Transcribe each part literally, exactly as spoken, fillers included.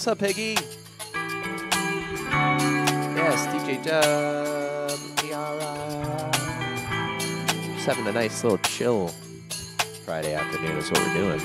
What's up, Piggy? Yes, D J Dub. Yara. Just having a nice little chill Friday afternoon is what we're doing.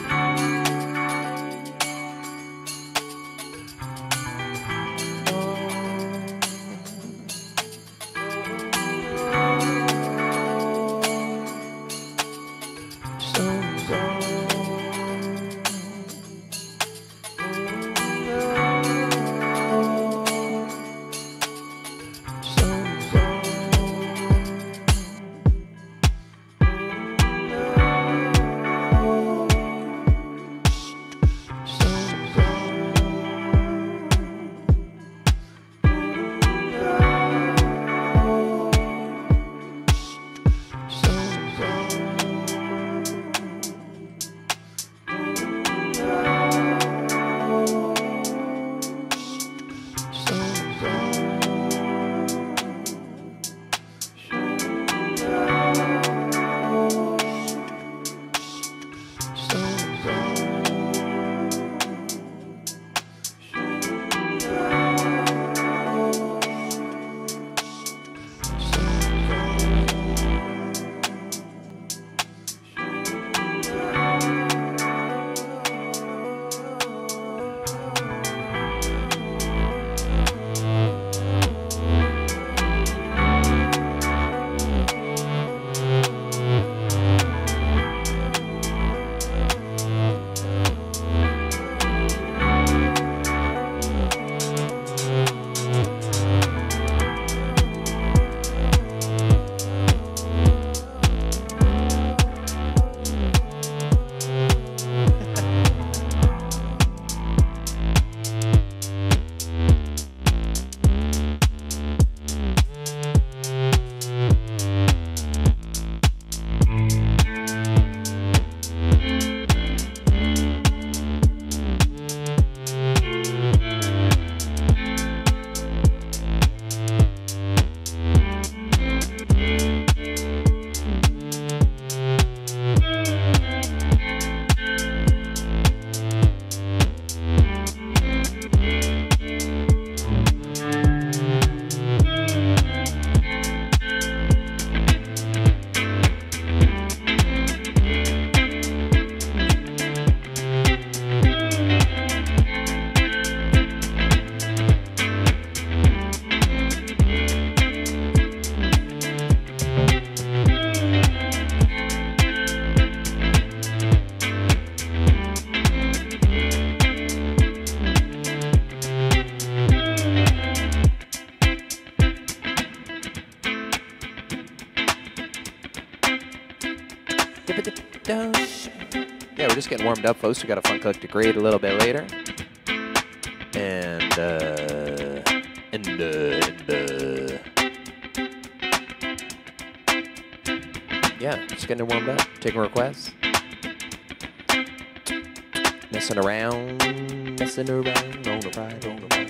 Yeah, we're just getting warmed up, folks. We got a fun cook to grade a little bit later. And, uh, and, uh, and, uh, yeah, just getting warmed up, taking requests. Messing around, messing around, on the ride, on the ride, on the ride.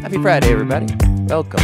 Happy Friday, everybody. Welcome.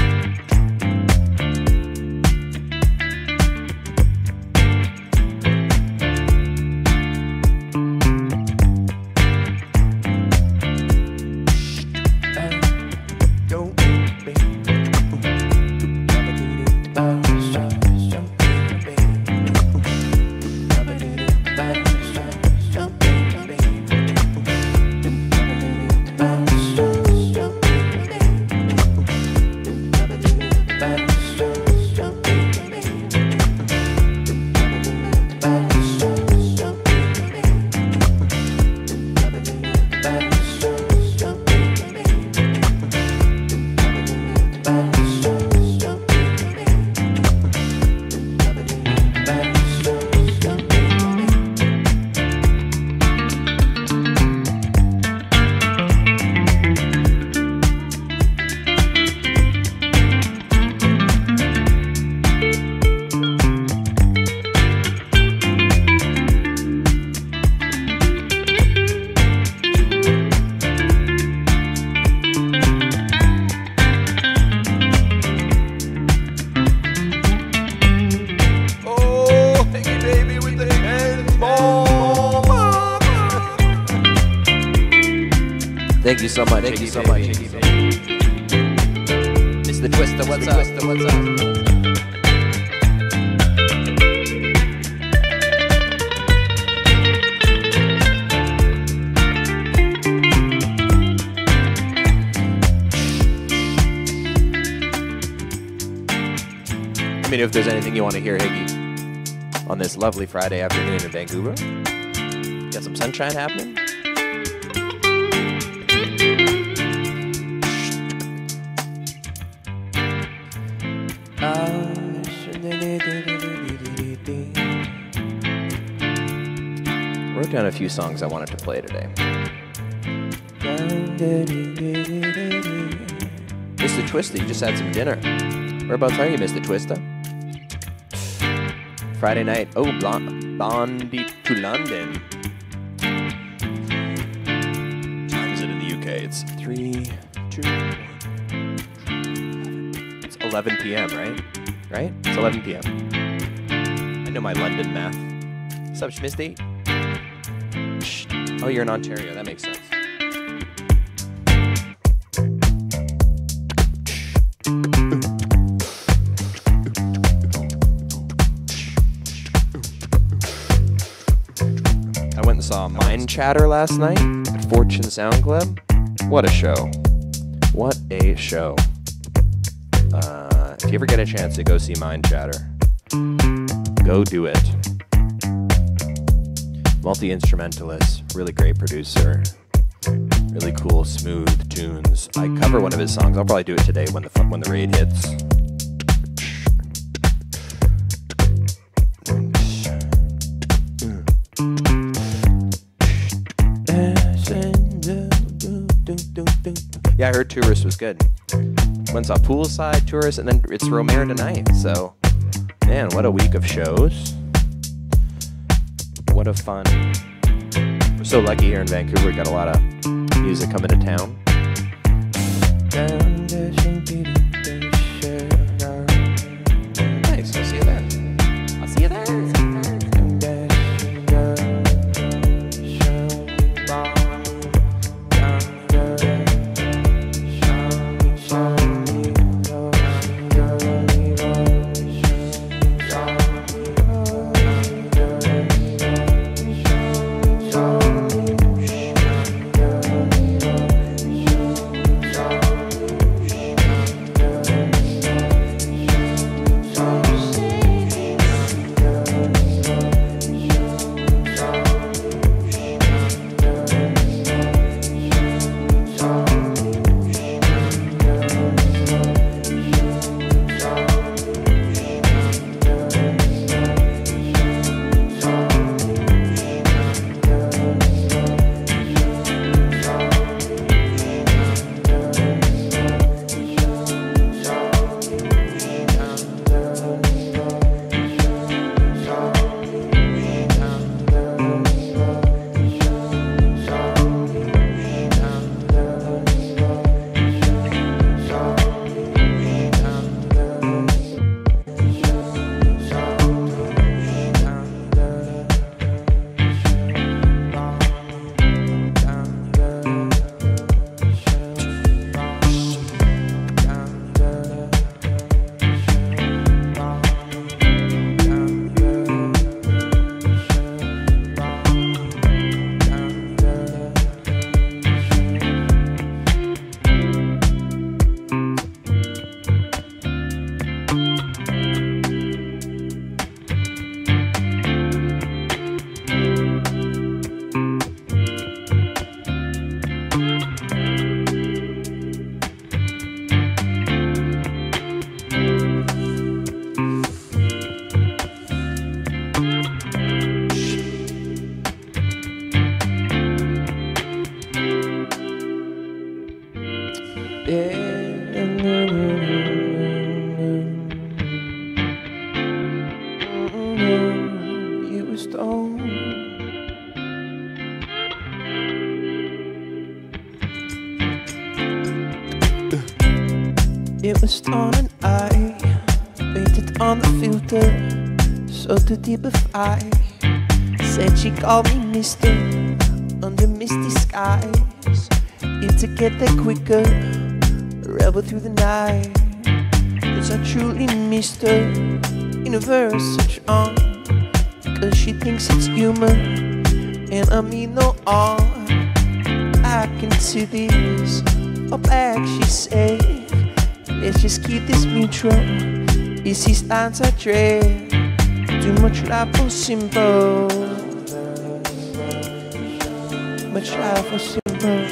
Thank you so much. Thank you so much. It's the Twister. What's up? Twister, what's up? Let me know if there's anything you want to hear, Higgy, on this lovely Friday afternoon in Vancouver. Got some sunshine happening. Wrote down a few songs I wanted to play today. Mister Twista, you just had some dinner. Whereabouts are you, Mister Twista? Friday night. Oh, Blond Bondi to London. What time is it in the U K? It's three, two, one. It's eleven p m, right? Right? It's eleven p m I know my London math. What's up, Schmisty? Oh, you're in Ontario. That makes sense. I went and saw Mind Chatter last night at Fortune Sound Club. What a show. What a show. Uh, if you ever get a chance to go see Mind Chatter, go do it. Multi-instrumentalist, really great producer, really cool, smooth tunes. I cover one of his songs. I'll probably do it today when the when the raid hits. Yeah, I heard Tourist was good. Went saw Poolside, Tourist, and then it's Romare tonight. So, man, what a week of shows. What a fun. We're so lucky here in Vancouver. We got a lot of music coming to town. Nice. I'll see you there. I'll see you there. You were stoned. It was stone and I waited on the filter, so to deepify. Said she called me mister under misty skies. It to get there quicker, rebel through the night. Cause I truly missed her in a verse such on. Cause she thinks it's humor and I mean no harm. I can see this, or back she said. Let's just keep this mutual. It's these lines I dread. Too much life for simple. Much life for simple.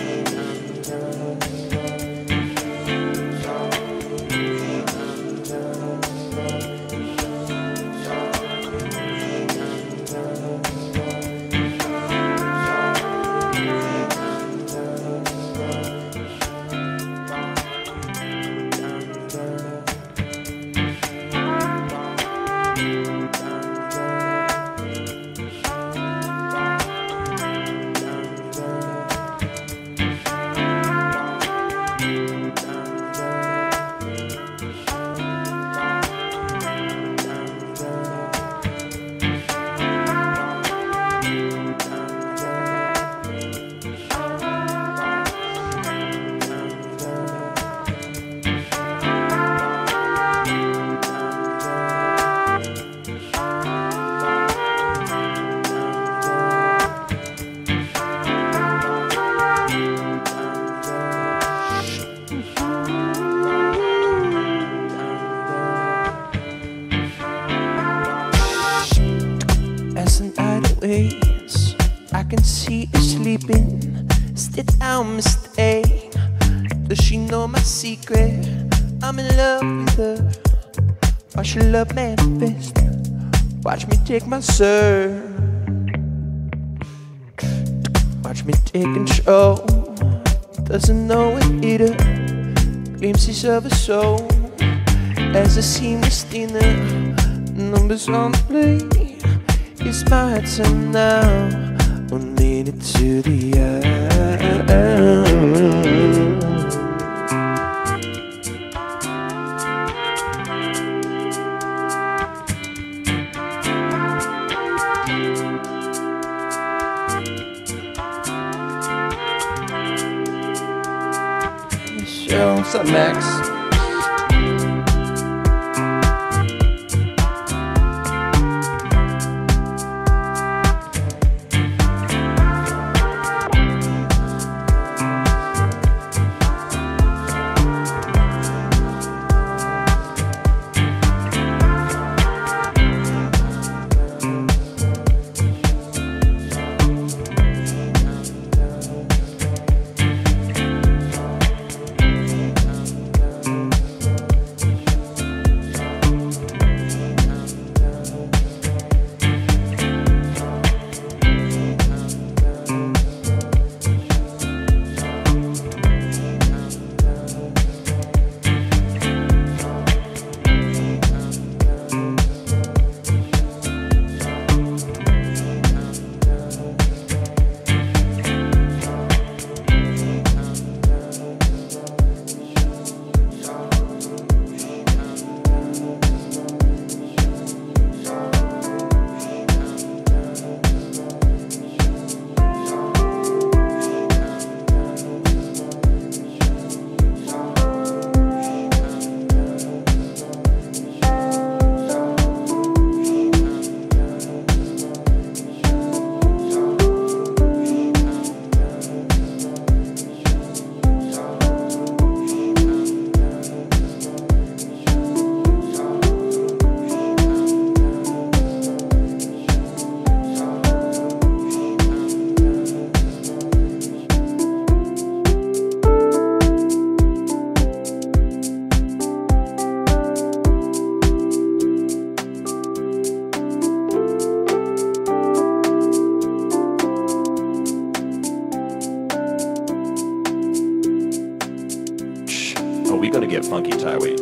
As the night waits, I can see her sleeping. Sit down, mistake. Does she know my secret? I'm in love with her. Watch her love manifest. Watch me take my serve. Watch me take control. Doesn't know it either. Glimpses of a soul as a seamless dinner. Numbers on the plate. It's my turn now. We'll need it to the end. Yo, what's up, Max? Oh, we gonna get funky, Ty. Wait.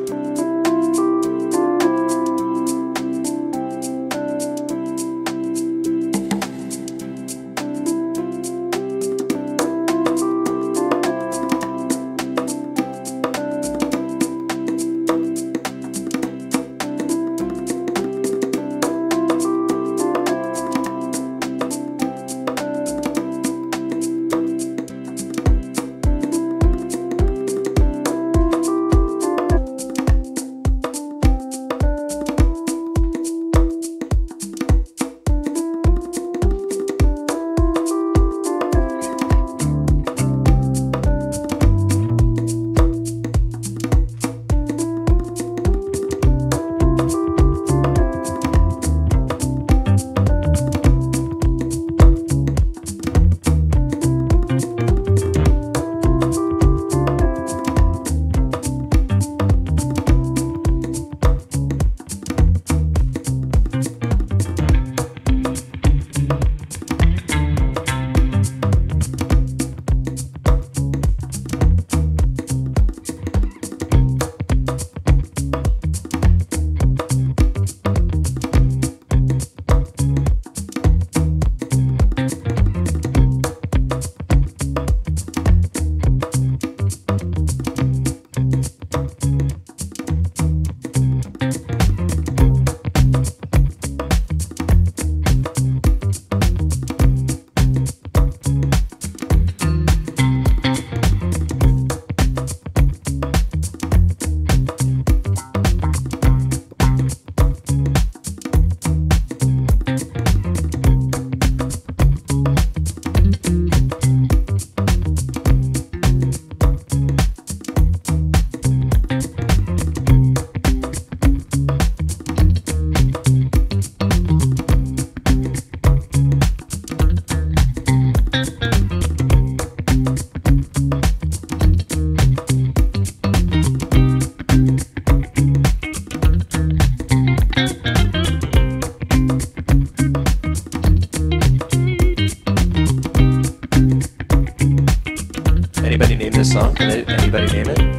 Anybody name this song? Can anybody name it?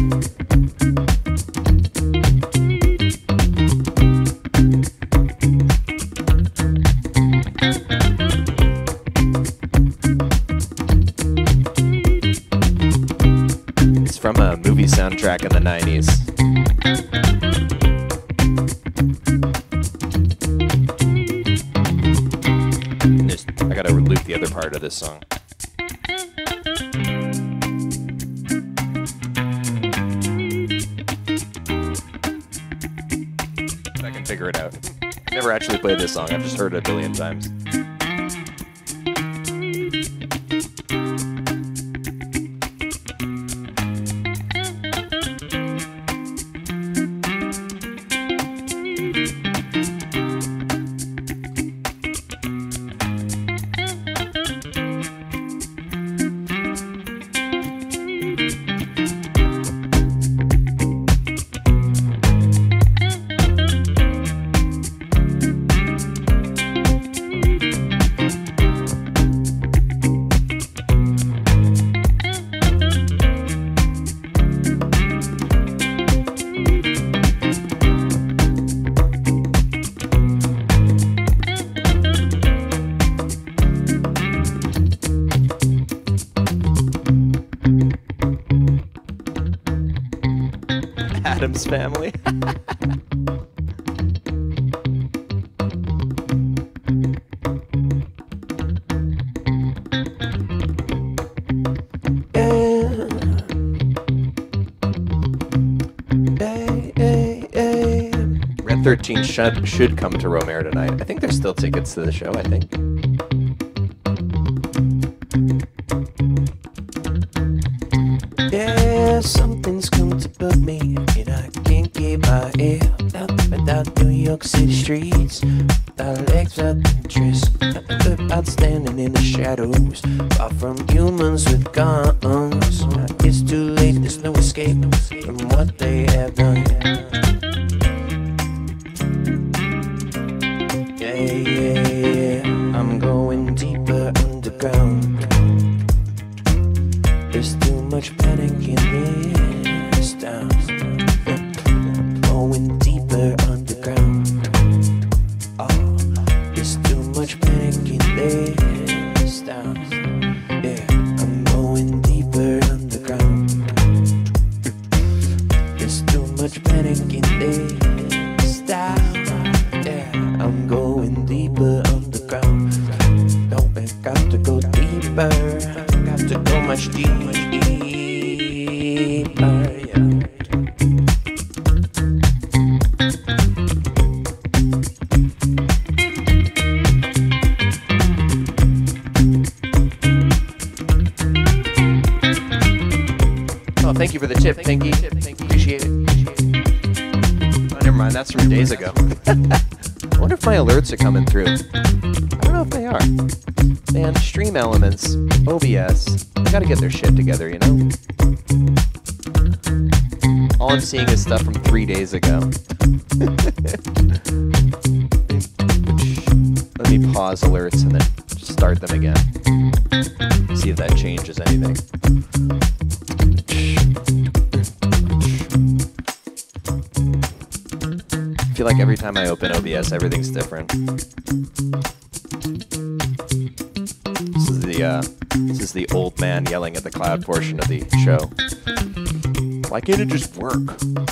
It's from a movie soundtrack in the nineties. I gotta loop the other part of this song. I can figure it out. I've never actually played this song, I've just heard it a billion times. Addams Family. Red thirteen should, should come to Romare tonight. I think there's still tickets to the show, I think. Yeah, something's come to bug me, and I can't keep my head out without New York City streets, without legs, without interest, without standing in the shadows, far from humans with guns. It's too late, there's no escape from what they have done. Yeah, yeah, yeah, I'm going deeper underground. There's too much panic in this town. There's too much panic in this town. Yeah, I'm going deeper underground. No, I got to go deeper. Got to go much deeper. Yeah. Oh, thank you for the tip, Pinky. Appreciate it. Oh, never mind, that's from days ago. I wonder if my alerts are coming through. I don't know if they are. Man, Stream Elements, O B S, they gotta get their shit together, you know? All I'm seeing is stuff from three days ago. Let me pause alerts and then start them again. See if that changes anything. I feel like every time I open O B S, everything's different. This is the uh, this is the old man yelling at the cloud portion of the show. Why can't it just work?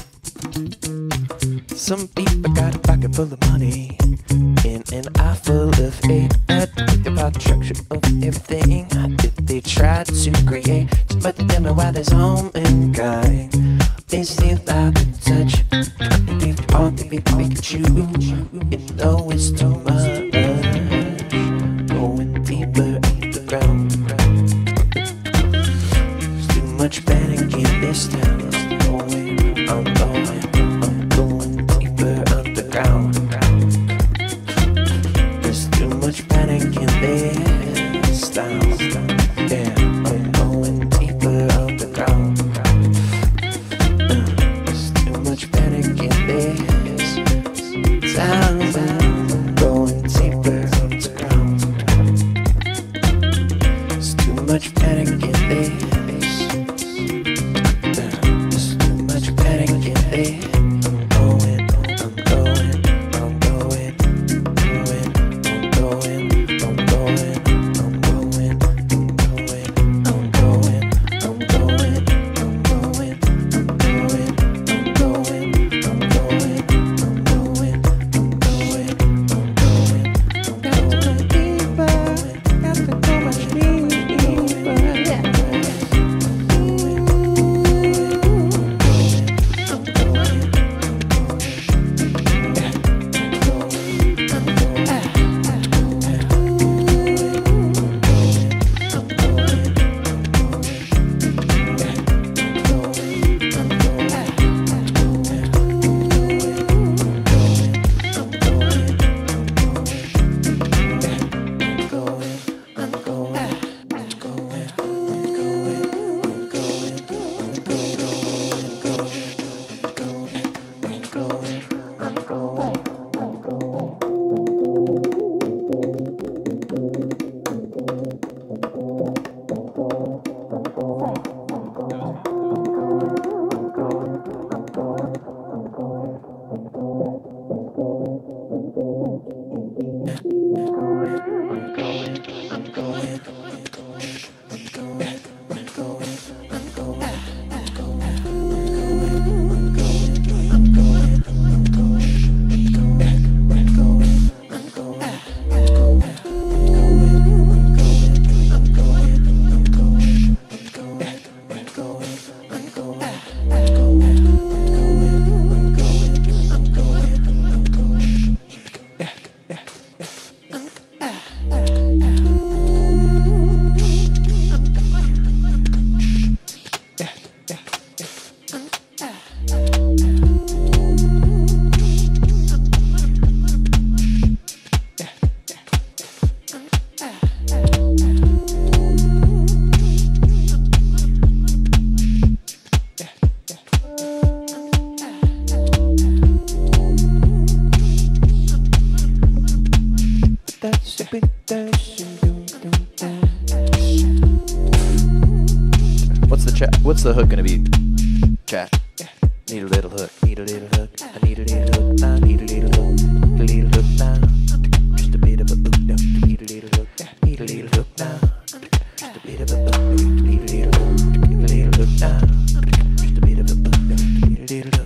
Some people got a pocket full of money in an eye full of hate. Think about the structure of everything that they try to create. But they tell me why there's home and kind. They still like to touch. They all think they can choose. You know it's too much. Going deeper underground. There's too much panic in this town. I'm going, I'm going deeper underground. There's too much panic in this town. Yeah, I'm going deeper underground. There's too much panic in this town. I'm going deeper underground. There's too much panic in this. What's the chat? What's the hook gonna be? Chat. Need a little hook. Need a little hook. I need a little hook. I need a little hook. A little hook now. Just a bit of a hook now. Need a little hook. Need a little hook now. Just a bit of a hook. Need a little hook. A little hook now. Just a bit of a hook now. Need a little.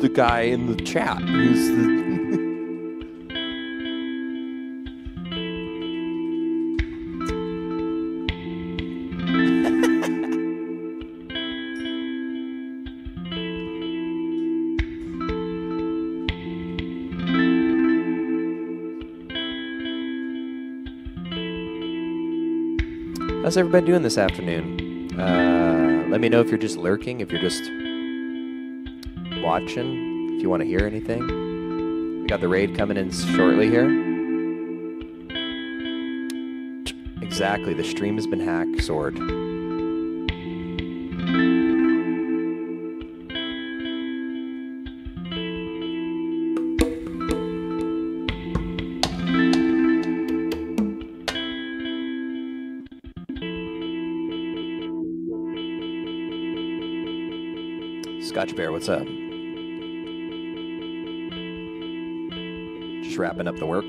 the guy in the chat? Who's the... How's everybody doing this afternoon? Uh, let me know if you're just lurking, if you're just watching, if you want to hear anything. We got the raid coming in shortly here. Exactly, the stream has been hacked, Sword. Scotch Bear, what's up? Just wrapping up the work.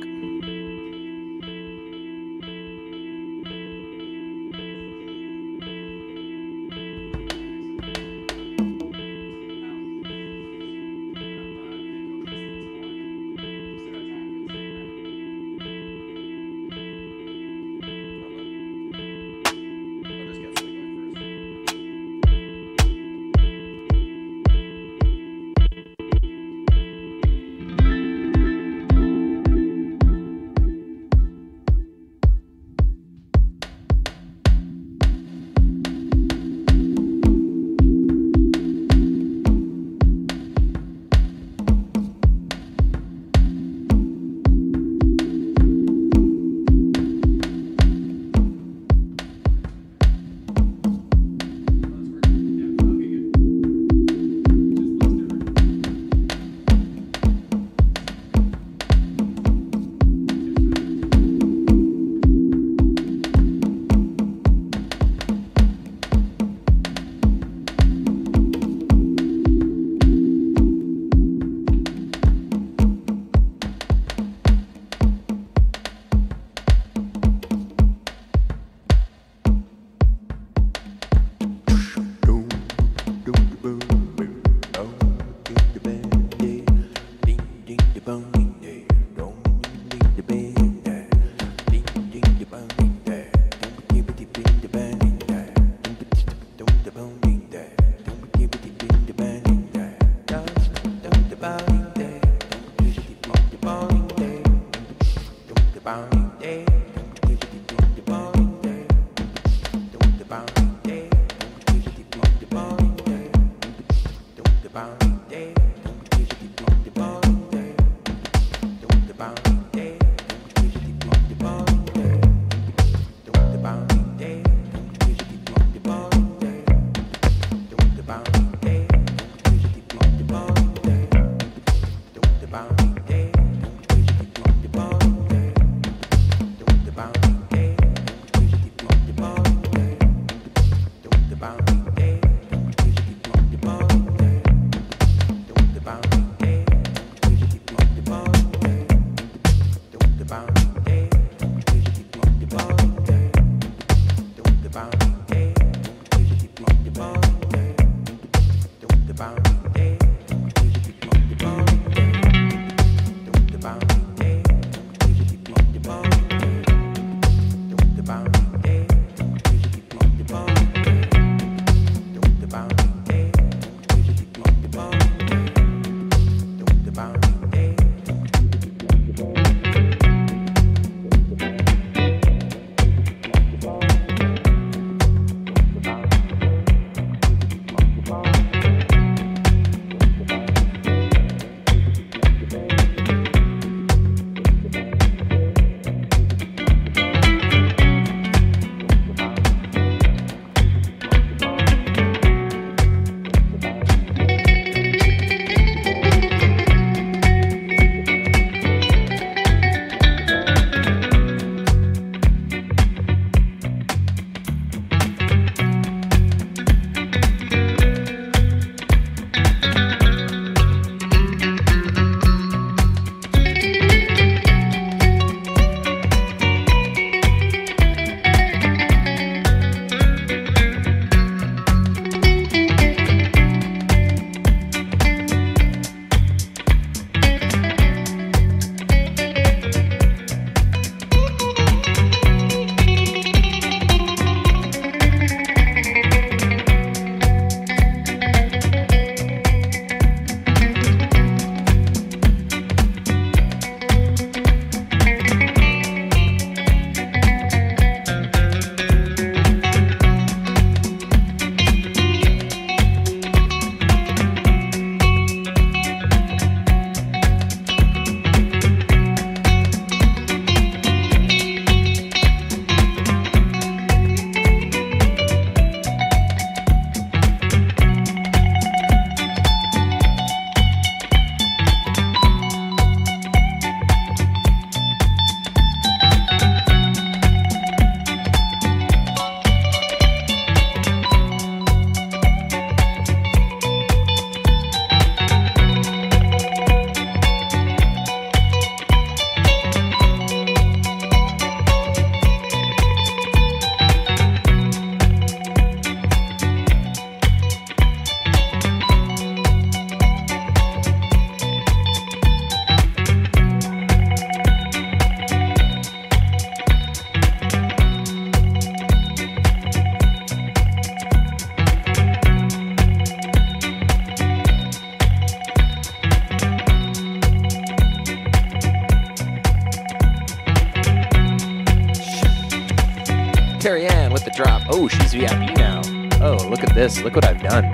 Carrie Ann with the drop. Oh, she's V I P now. Oh, look at this. Look what I've done.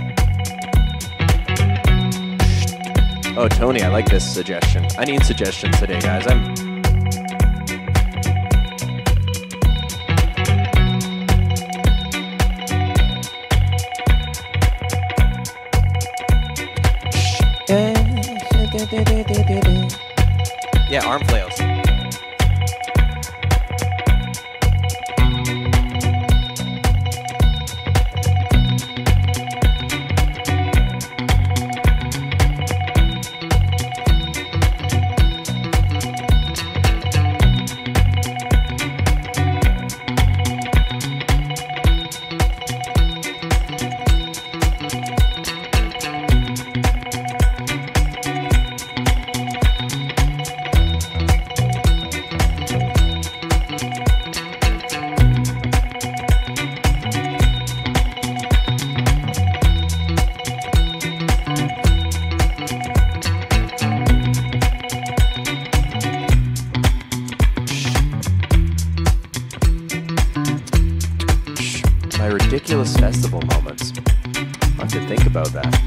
Oh, Tony, I like this suggestion. I need suggestions today, guys. I'm... Yeah, arm flails. Ridiculous festival moments. I'll have to think about that.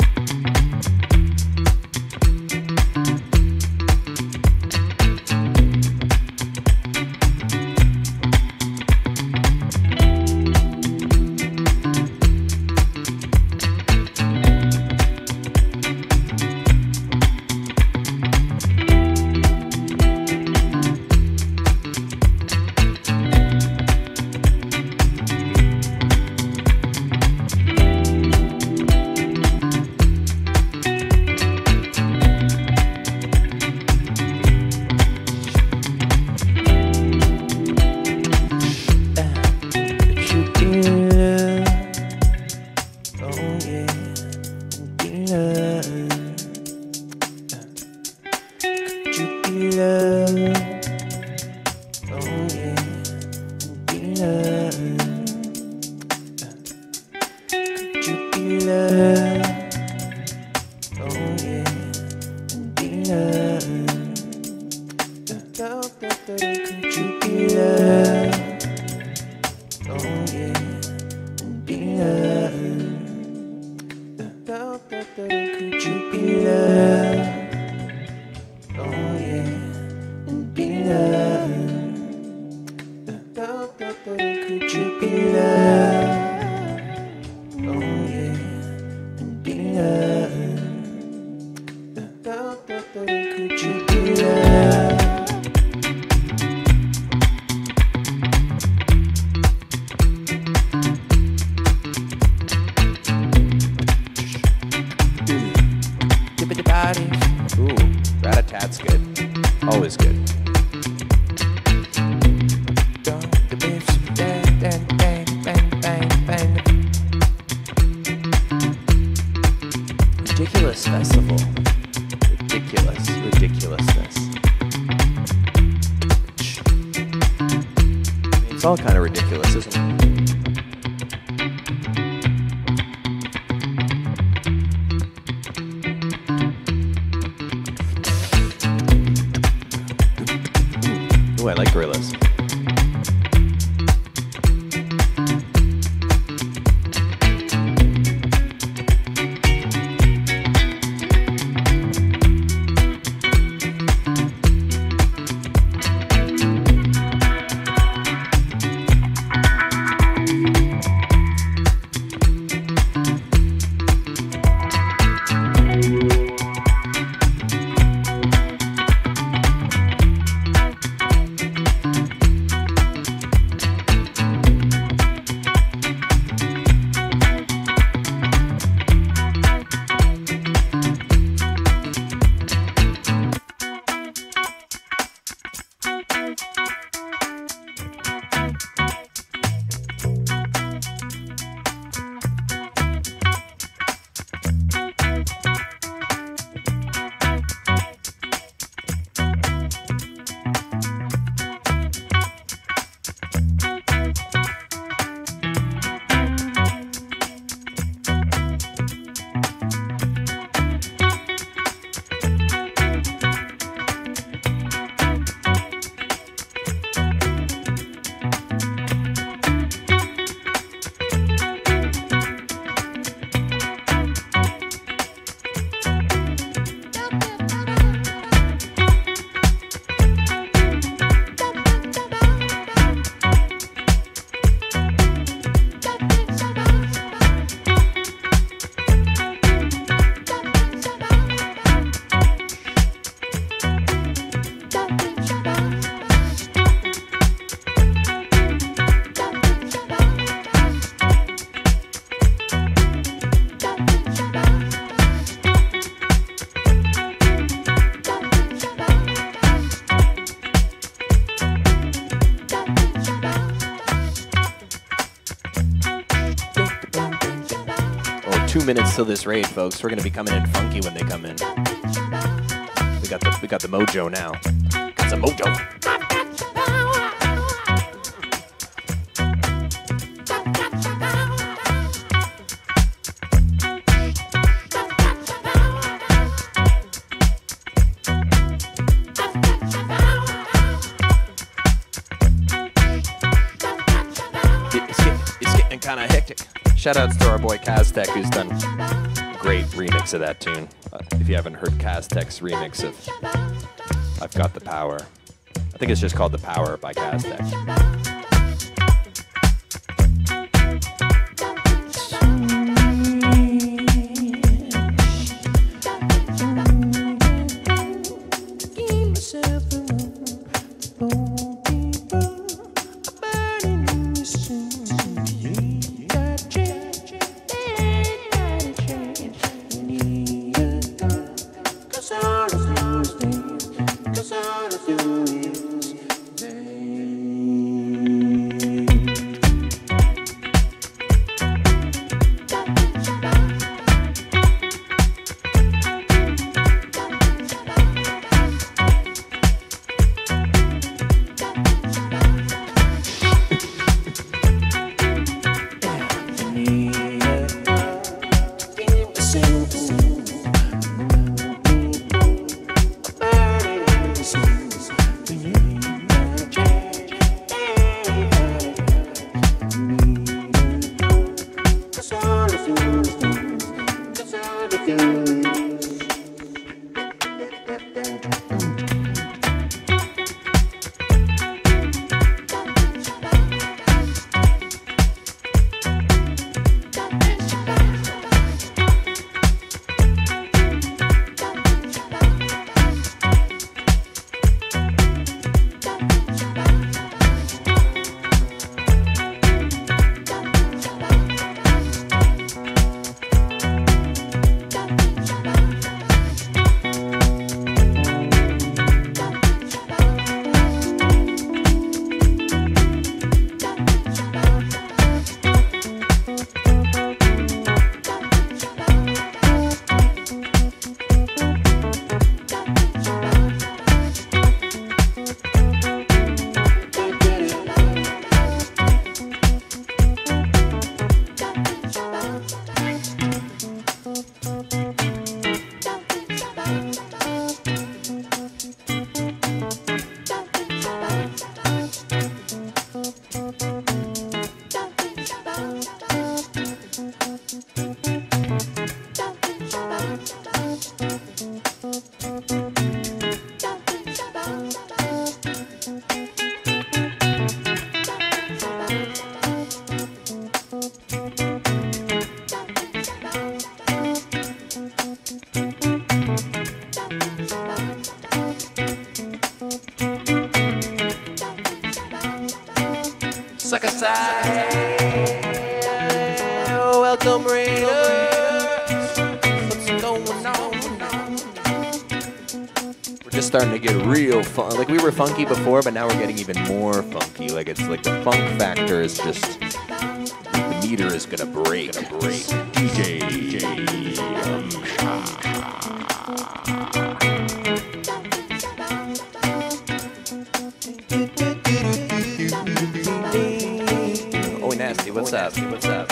Ooh, rat-a-tat's good. Always good. Ridiculous festival. Ridiculous. Ridiculousness. I mean, it's all kind of ridiculous, isn't it? Ooh, I like gorillas. Two minutes till this raid, folks. We're gonna be coming in funky when they come in. We got the we got the mojo now. Got some mojo. Kind of hectic. Shout outs to our boy Kaztek, who's done a great remix of that tune. Uh, if you haven't heard Kaztek's remix of I've Got the Power, I think it's just called The Power by Kaztek. Suck aside. Welcome, Raiders. What's going on? We're just starting to get real fun. Like, we were funky before, but now we're getting even more funky. Like, it's like the funk factor is just, the meter is gonna break. Gonna break. D J. D J. Um, oh, nasty. What's up? What's up?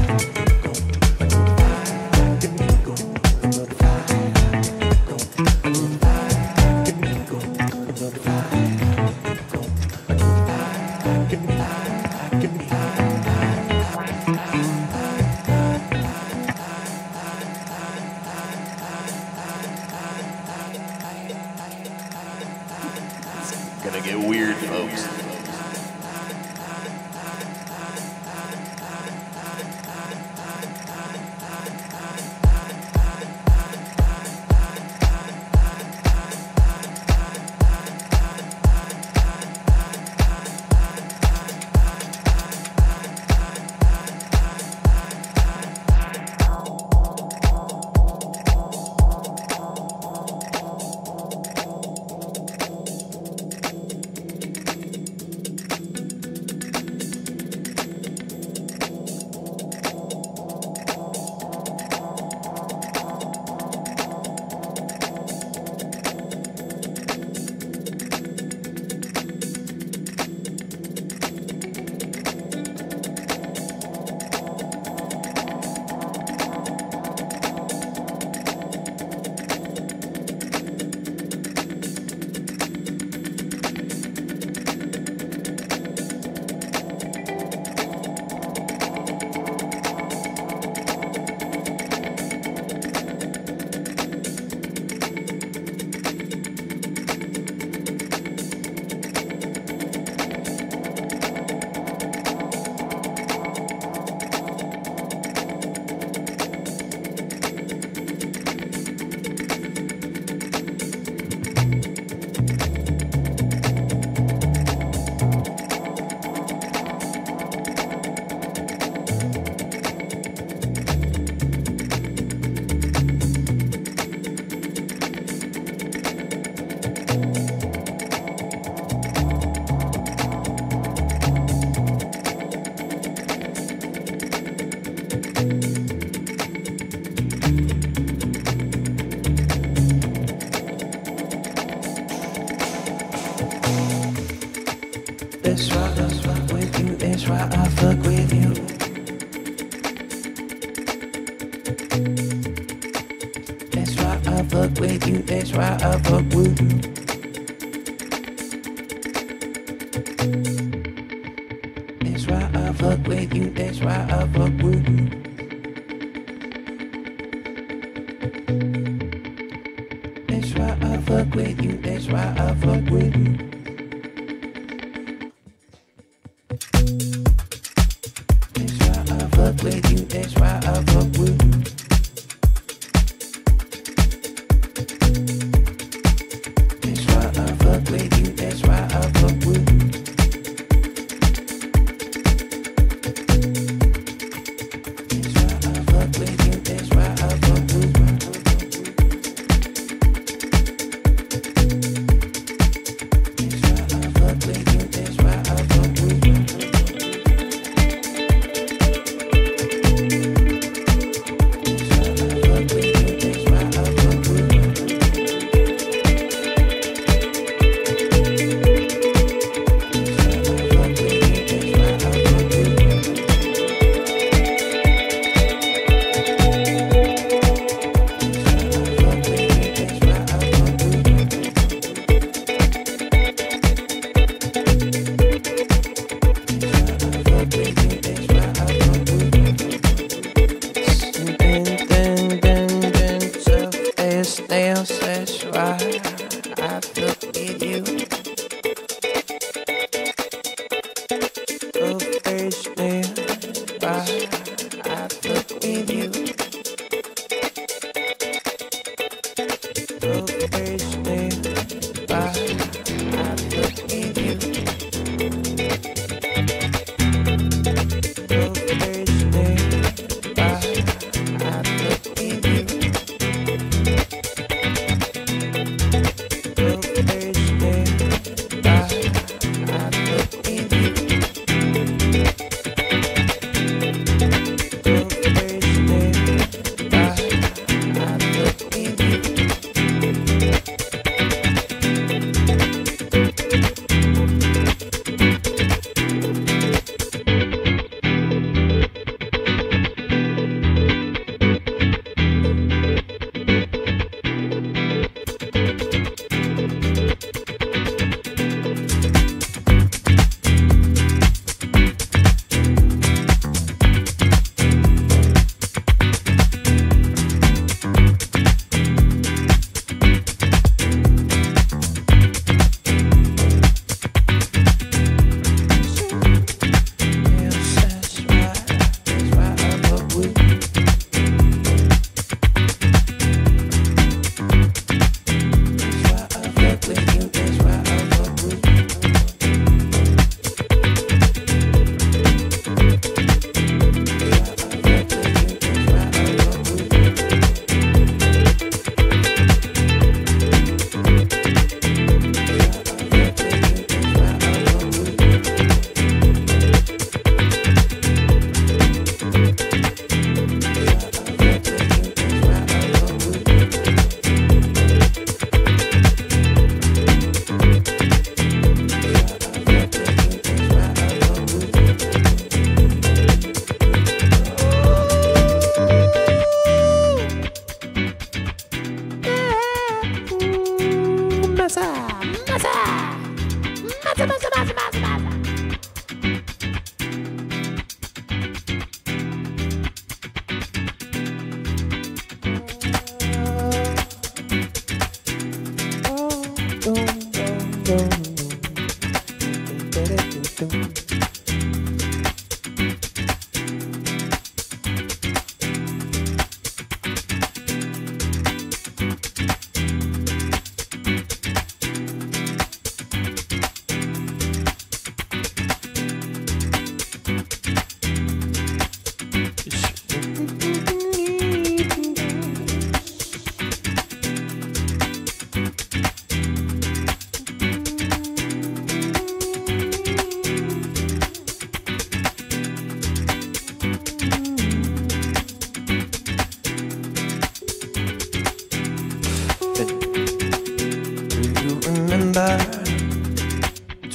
Gonna get weird, folks.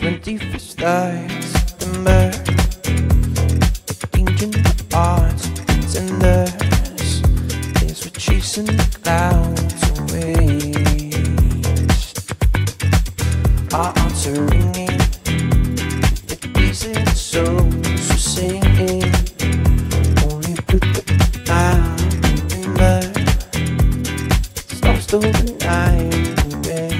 twenty-first of September. Ancient arts tenders is we're chasing the clouds away. Our hearts are ringing, the decent souls are singing. Only put the out in the stars stole the night away.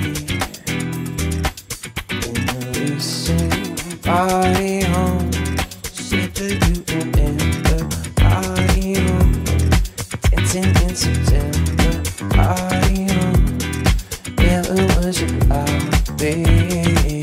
And we sing party home, say to you and enter party home. Dancing in September, party home. Never was a cloud, babe.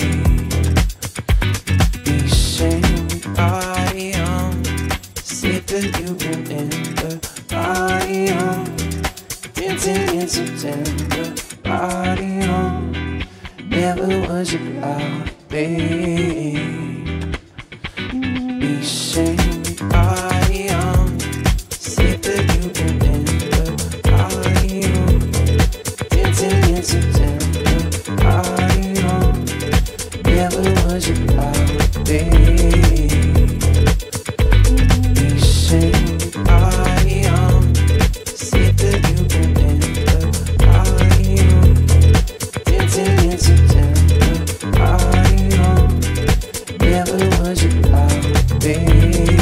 We sing party home, say to you and enter party home. Dancing in September, party home. Never was a cloud, babe. We sing party on, say that you can enter party on. Dancing in September, party on. Never was a cloud, babe. We sing party on, say that you can enter party on. Dancing in September, party on. Never was a cloud, babe.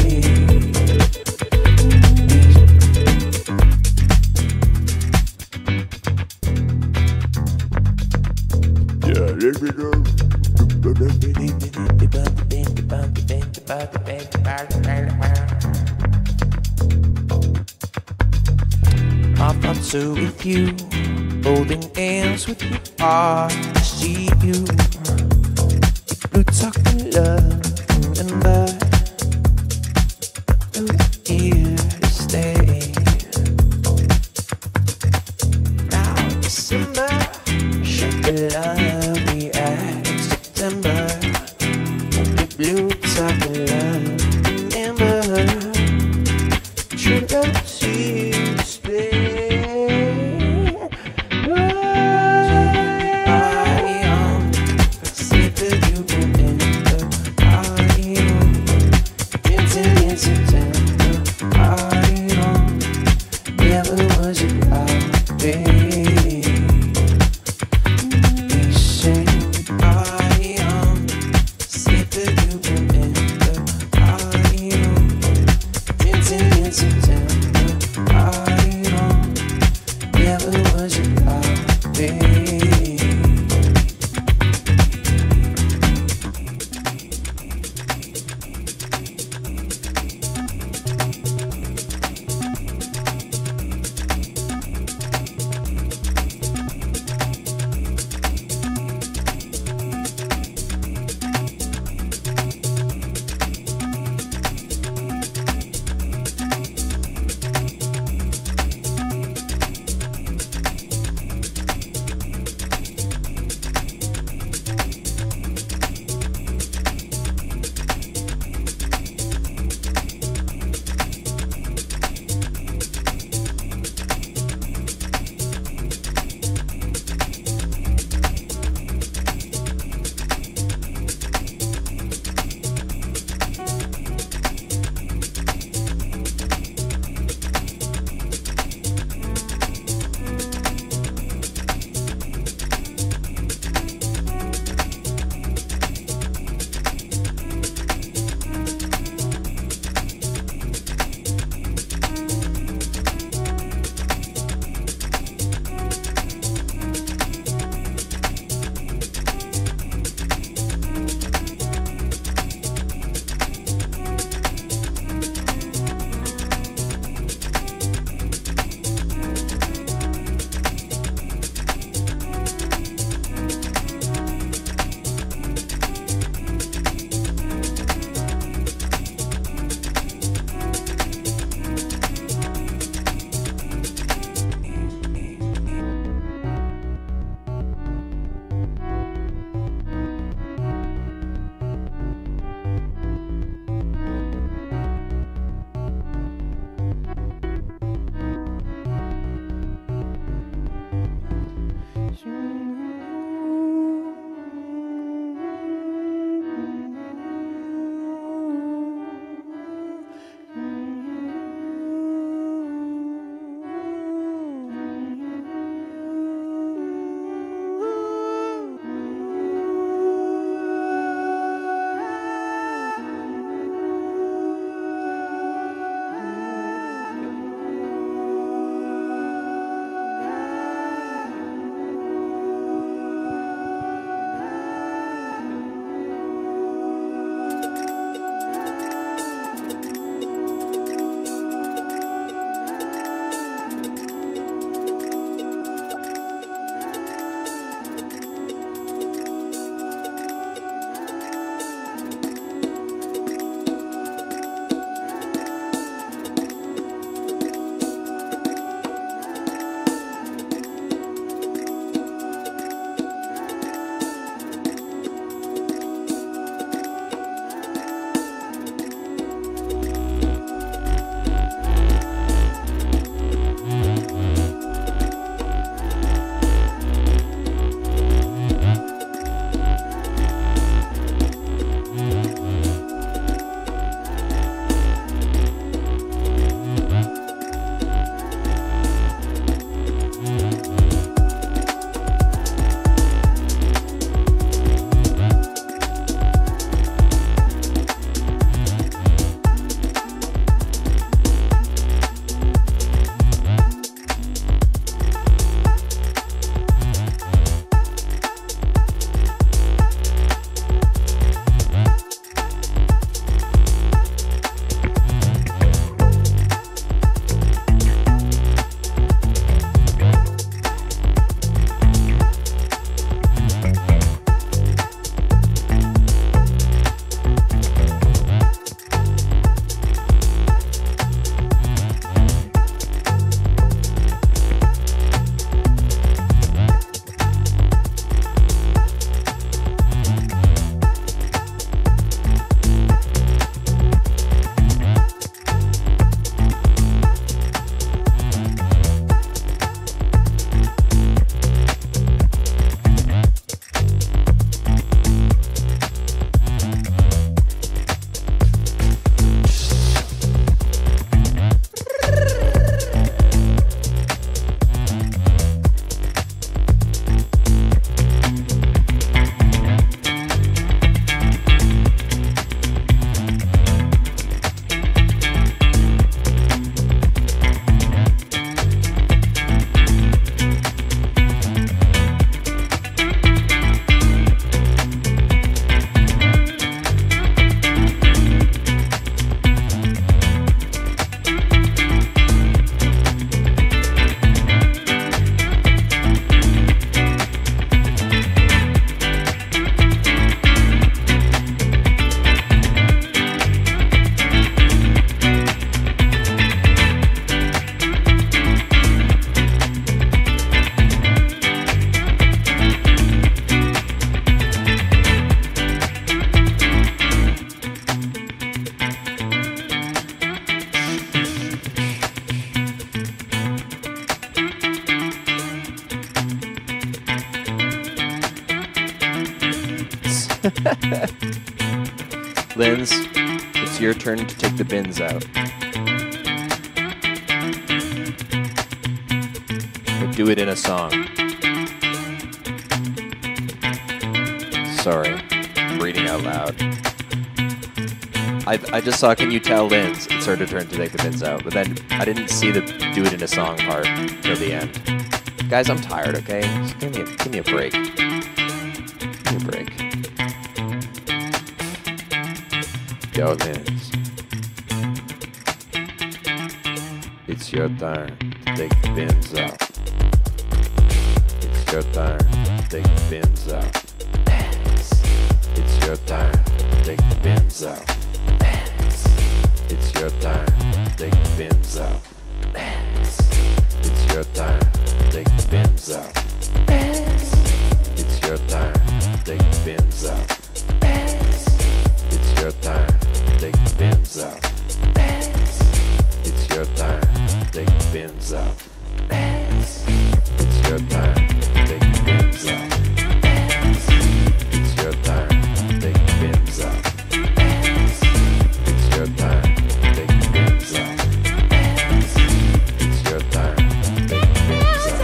Yeah, there we go. My thoughts are with you, holding hands with your heart. I see you, blue talking love, and I am here to stay. Now December, should the love be at September? The blue talking love, remember? Should I see you stay? Linz, it's your turn to take the bins out. But do it in a song. Sorry, I'm reading out loud. I, I just saw, can you tell Linz, it's her turn to take the bins out, but then I didn't see the do it in a song part till the end. Guys, I'm tired, okay? Just give me a, give me a break. Give me a break. Yo, Linz. It's your turn to take the bins out. It's your turn to take the bins out. It's your turn to take the bins out. It's your turn to take the bins out. It's your turn to take the bins out. It's your turn to take the bins out. It's your turn to take the bins out. It's your turn to take the bins out. It's your turn to take the bins out. It's your turn to take the bins out. It's your turn to take the bins out. It's your turn to take the bins out.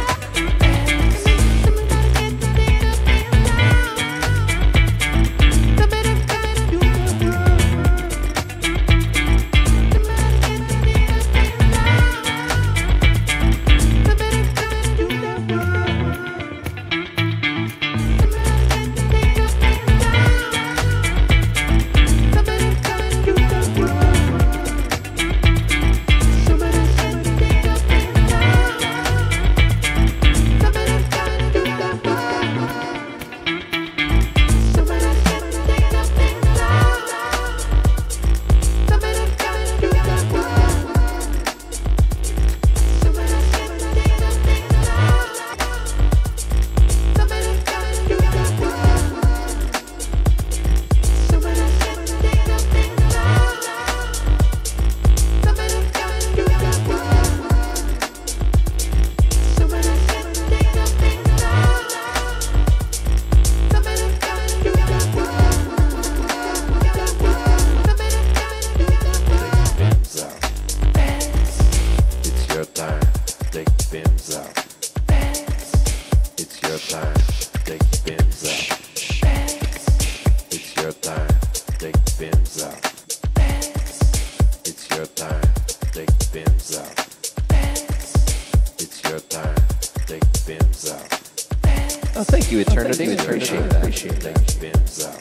Oh, thank you, Eternity. Oh, thank you, Eternity. Appreciate that. Appreciate that.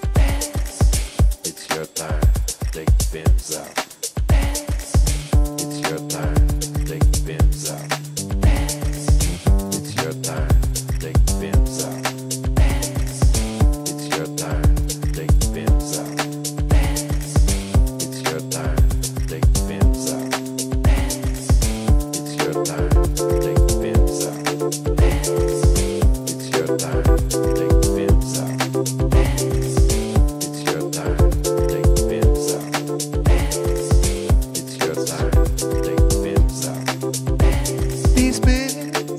It's your time. Take the bins out. It's your time. Take the bins out. It's your time. Take the bins out. It's your time. Take the bins out. It's your time. Take the bins out. It's your time. Take the bins out. It's your time, take the bins out. It's your time, take the bins out. It's your time, take the bins out. These bins.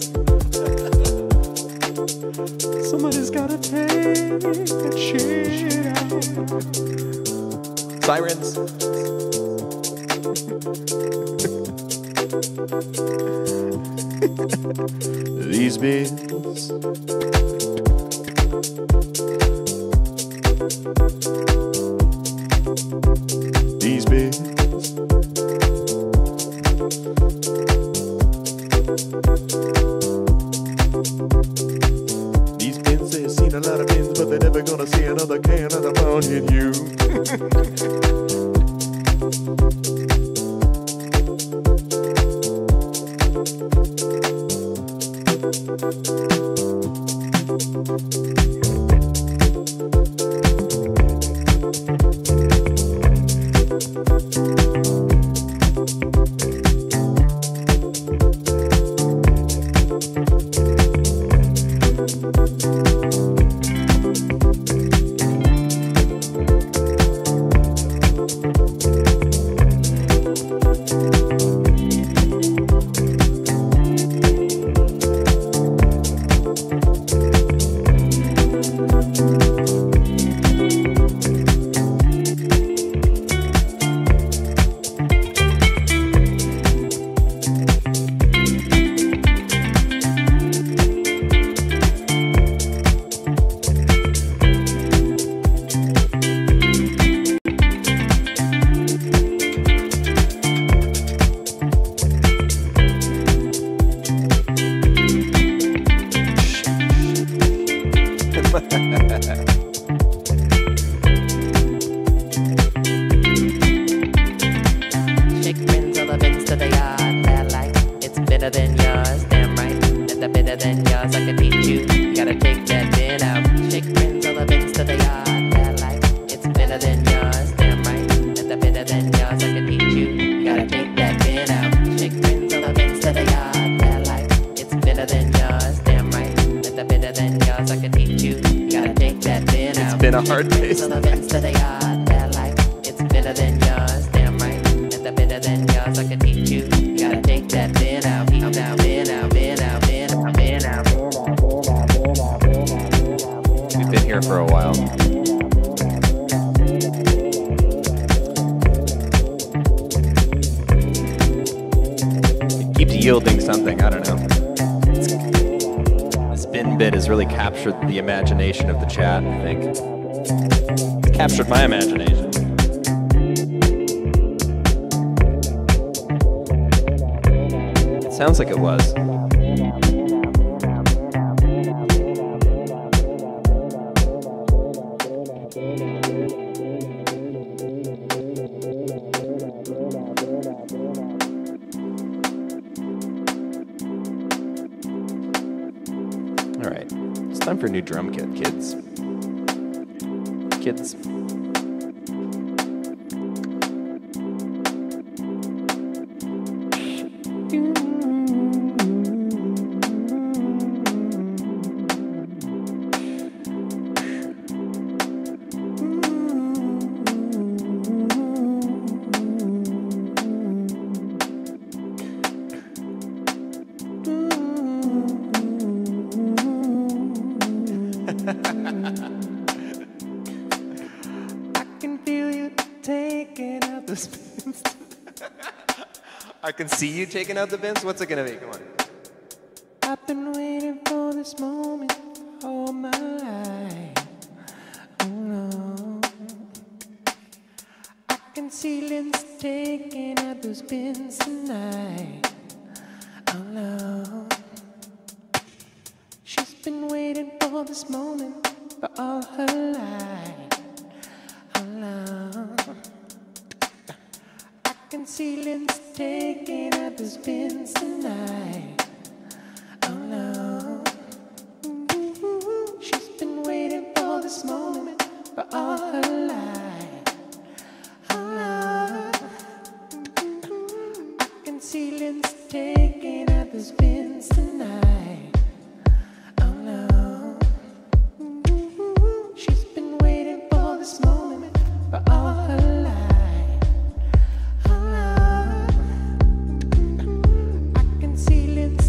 Somebody's gotta take that shit out. Sirens. These bins. These bins. These bins, they've seen a lot of bins, but they're never gonna see another can of the pound hit you. Chick brings all the bins to the yard. They're like, it's better than yours. Damn right, and the better than yours. I can teach you. You gotta take that bin out. Chick brings all the bins to the yard. They're like, it's better than yours. Damn right, and the better than yours. I can teach you. You gotta take that bin out. Chick brings all the bins to the yard. They're like, it's better than yours. Damn right, and the better than yours. I can teach you. You gotta take that bin out. It's been a hard day. So the bins to the yard. They're like, it's better than yours. Damn right, and the better than yours. I can teach you. You gotta take that bin out. Bin out, bin out, bin out, bin out, bin out. We've been here for a while. It keeps yielding something, I don't know. This bin bit has really captured the imagination of the chat, I think. It's captured my imagination. It sounds like it was. All right, it's time for a new drum kit, kids. Kids. I can see you taking out the bins. What's it gonna be? Come on. I've been waiting for this moment all my life. Oh no. I can see Lynn's taking out those bins tonight. Oh no. She's been waiting for this moment for all her life. Oh no. I can see Lynn's taking out those bins tonight. Oh no. She's been waiting for this moment for all her life. Oh no. I can see Lynn's taking out those bins tonight. Oh no. She's been waiting for this moment for all her life. Oh no. I can see Lynn's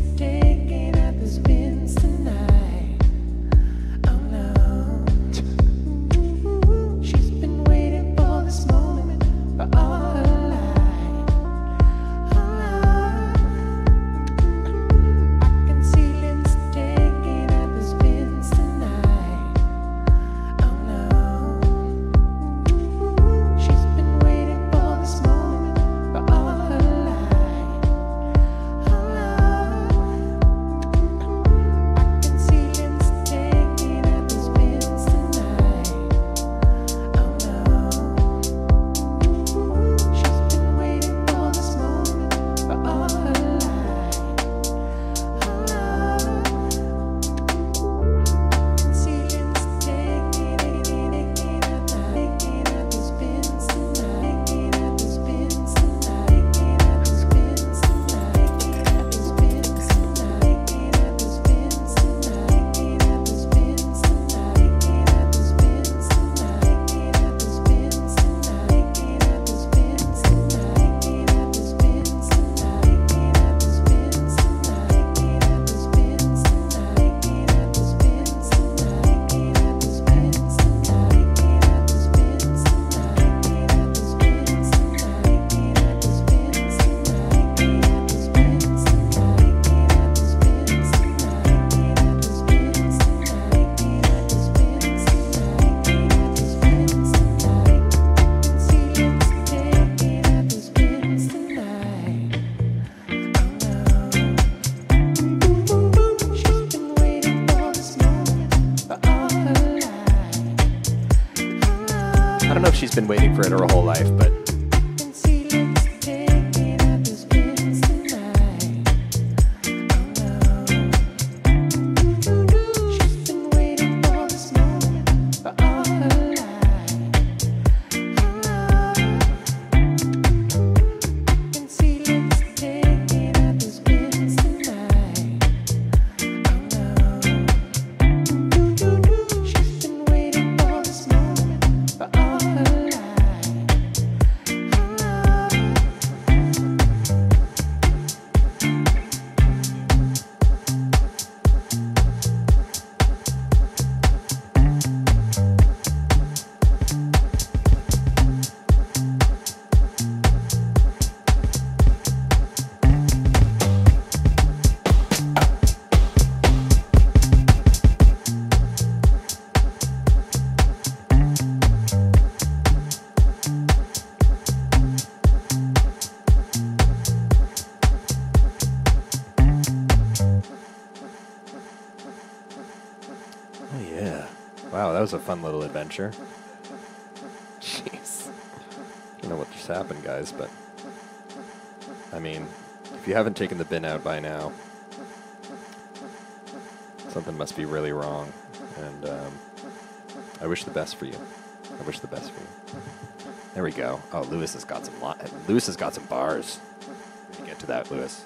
she's been waiting for it her whole life, but wow, that was a fun little adventure. Jeez. I don't know what just happened, guys, but... I mean, if you haven't taken the bin out by now, something must be really wrong. And um, I wish the best for you. I wish the best for you. There we go. Oh, Lewis has got some... Li- Lewis has got some bars. Let me get to that, Lewis.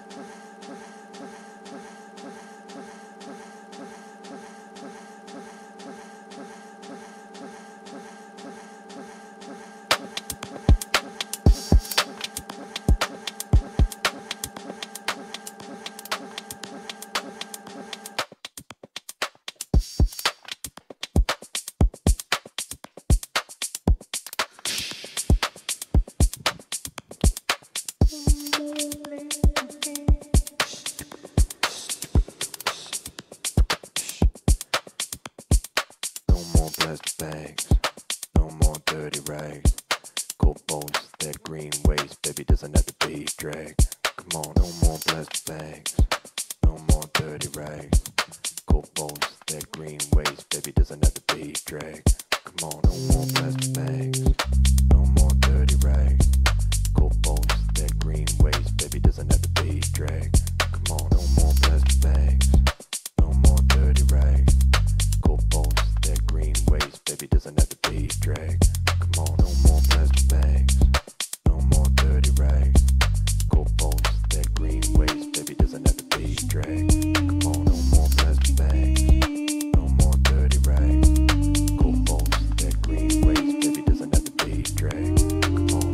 Bags, no more dirty rags. Gold balls, that green waste, baby doesn't have to be dragged. Come on, no more plastic bags, no more dirty rags. Gold balls, that green waste, baby doesn't have to be dragged. Come on, no more plastic bags, no more dirty rags. Gold balls, that green waste, baby doesn't have to be dragged. Come on, no more plastic bags, no more dirty rags. Gold balls, that green waste, baby doesn't have to be dragged. Come on, no more plastic bags, no more dirty rags. Gold balls, that green waste, baby doesn't have to be dragged. Come on, no more plastic bags, no more dirty rags. Gold balls, that green waste, baby doesn't have to be dragged. Come on.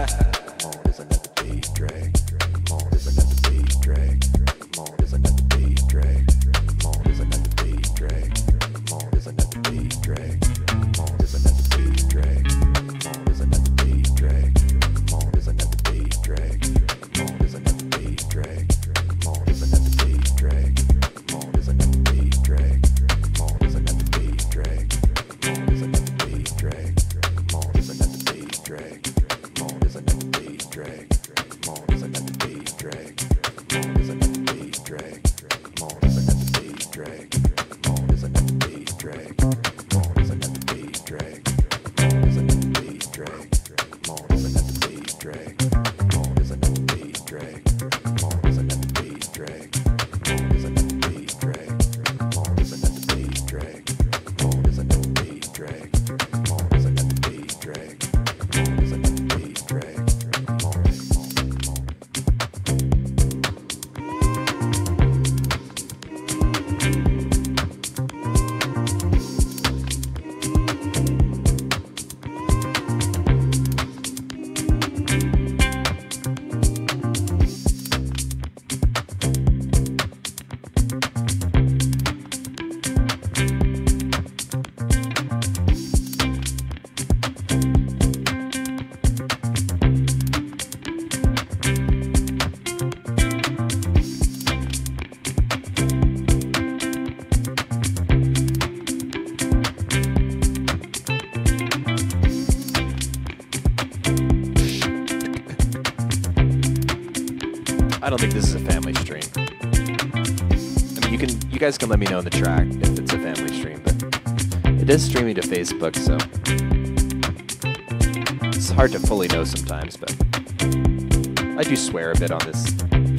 Come on, there's another beat drag. Come on, there's another beat drag. Moan is another bass drag. Moan is another bass drag. Moan is another bass drag. Moan is another bass drag. Moan is another bass drag. Moan is another bass drag. Moan is another bass drag. Moan is another bass drag. Moan is another bass drag. Moan is another bass drag. Moan is another bass drag. Moan is another bass drag. Moan is another bass drag. Moan is another bass drag. Moan is another bass drag. Moan is I don't think this is a family stream. I mean, you can, you guys can let me know in the track if it's a family stream, but it is streaming to Facebook, so it's hard to fully know sometimes, but I do swear a bit on this.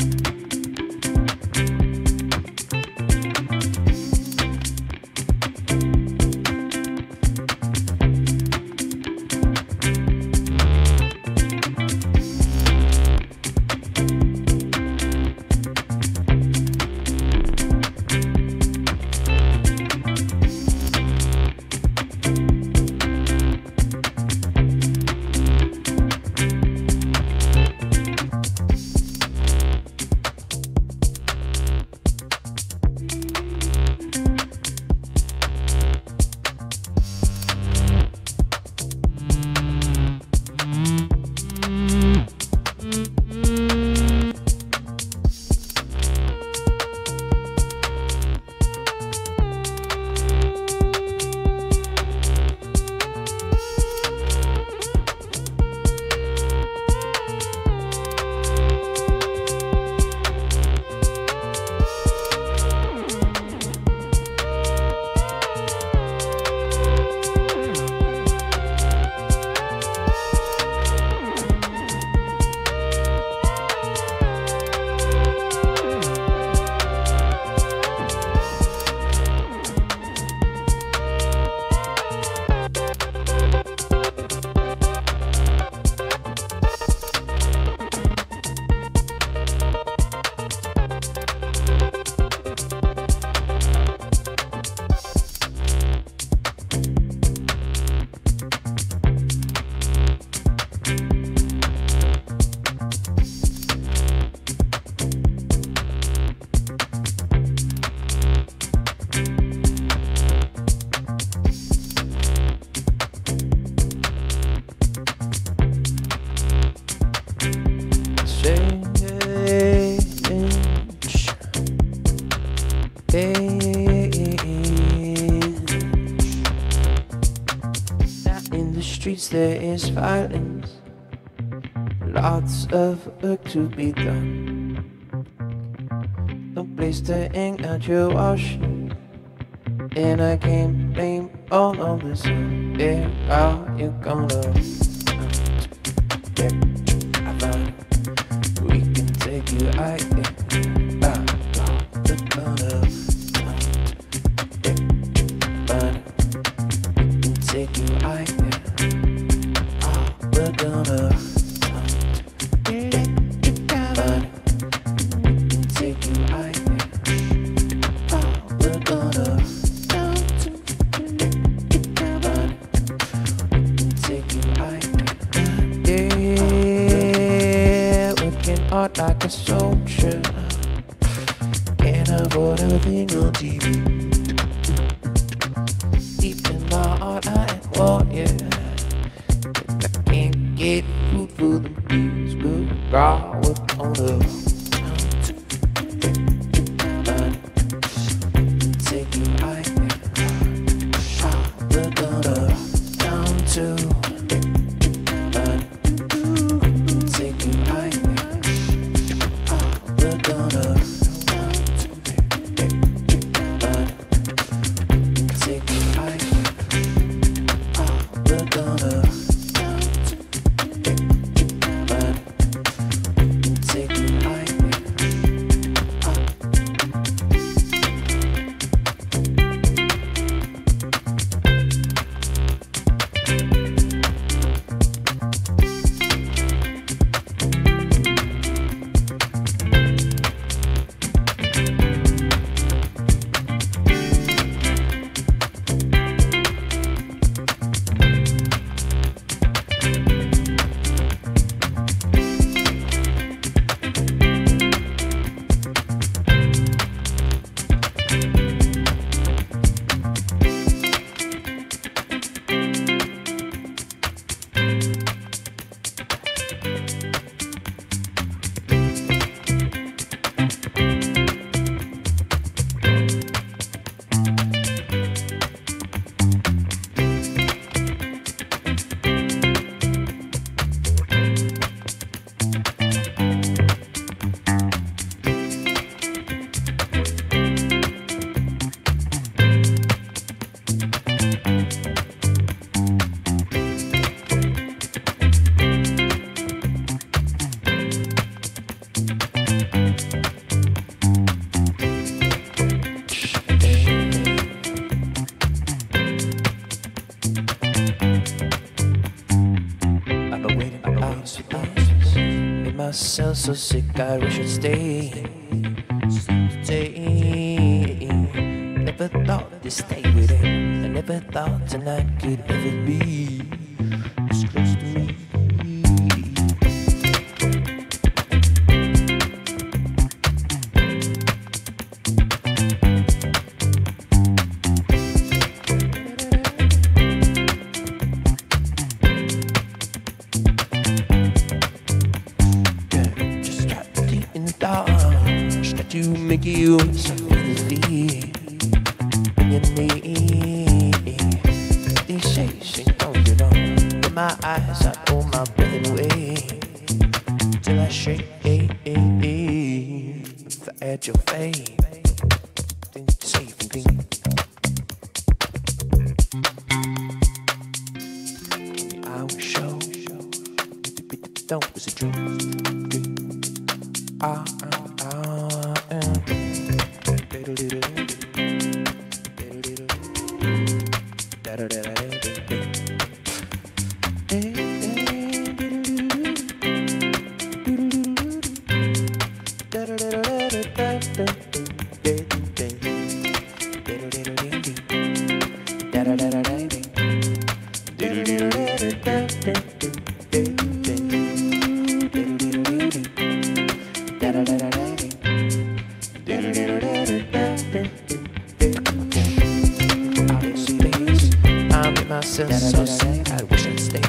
There is violence, lots of work to be done. No place to hang out your washing, and I can't blame all of the sun. Where are you gonna? Yeah, I found we can take you higher. Back on the corner. Yeah, find we can take you higher. We're gonna find we can take you higher. Oh, we're gonna find we can take you higher. Yeah, working hard like a soldier. Can't avoid everything on T V. Deep in my heart, I am warrior. Get food for the bees, good God, we're gonna take you higher. We're gonna down to hours with this. Made myself so sick, I wish I'd stay. Stay. Never thought to stay with it. I never thought tonight could ever be this close to me. To make you feel you need these shades ain't don't you know. In my eyes, I hold my breath away till I shake. If I add your face, then you safe and clean. I will show don't was a dream. Ah. So sad, I wish I'd stay.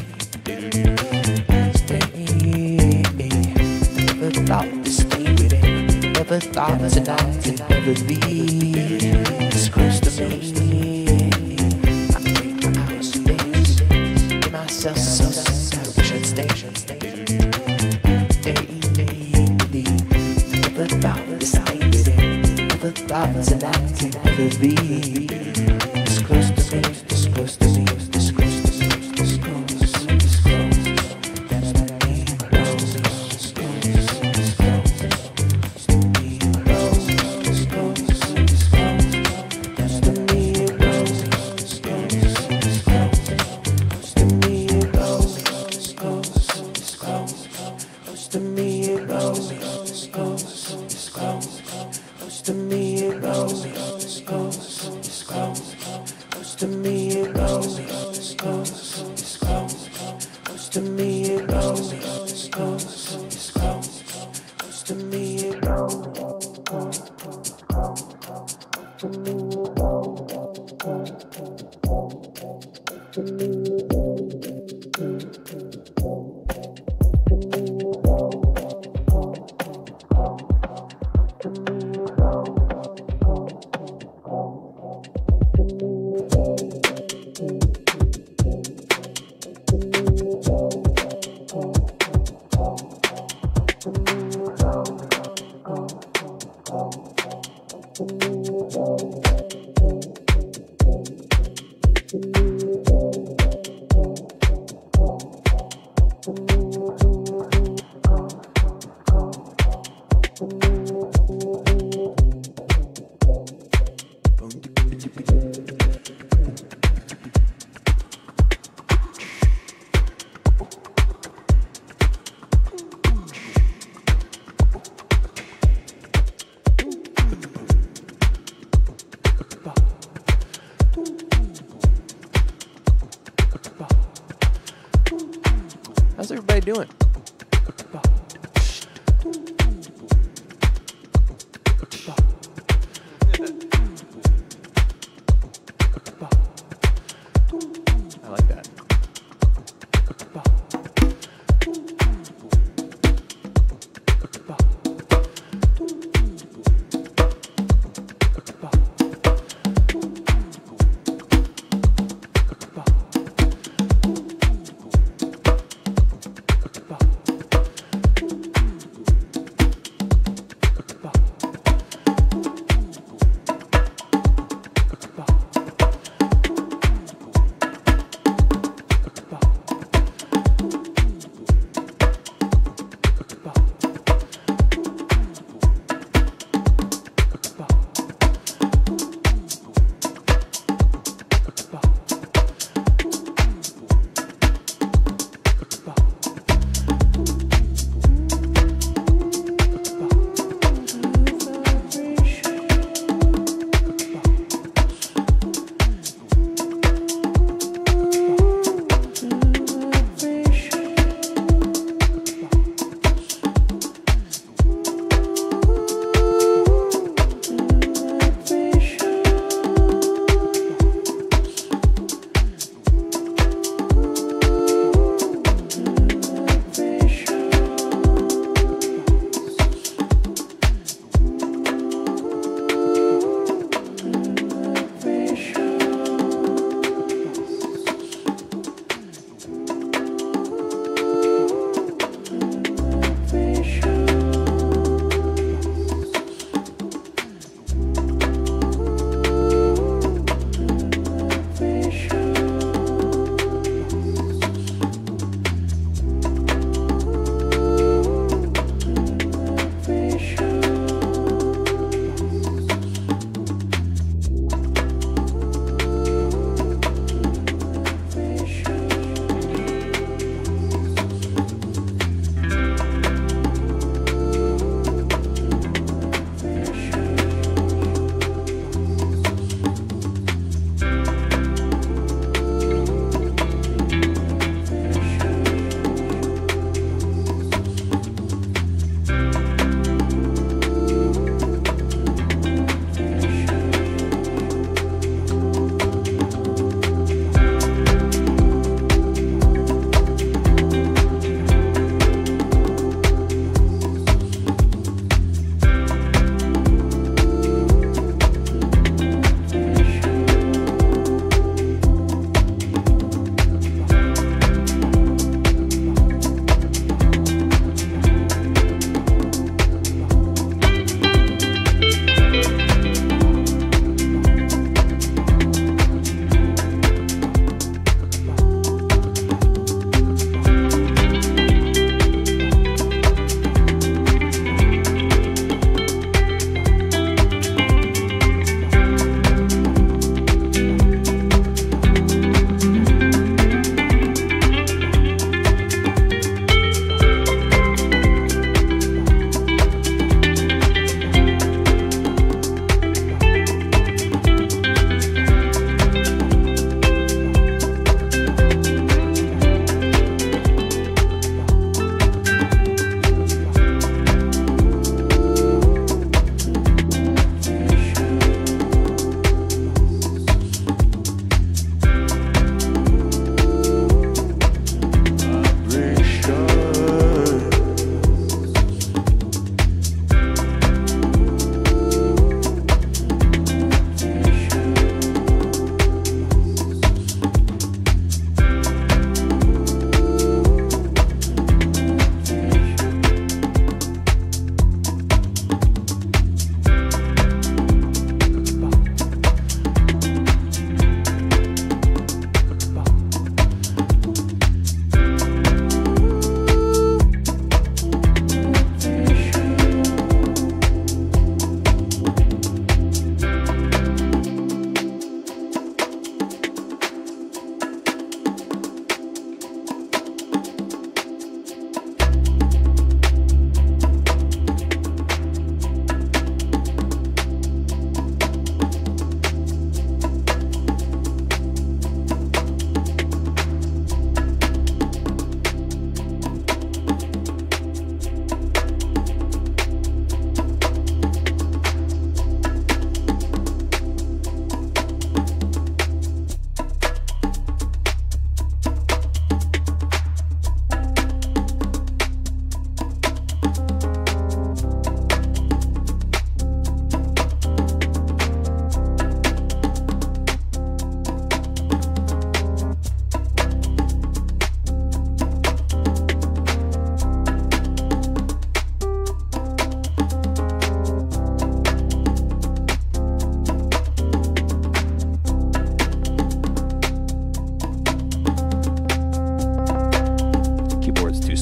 Never thought to stay with it. Never thought tonight could ever be this close to me. I make my hours space. Give myself so sad, I wish I'd stay. Never thought to stay with it. Never thought tonight could ever be this close to me. This close to me. How's everybody doing? I like that.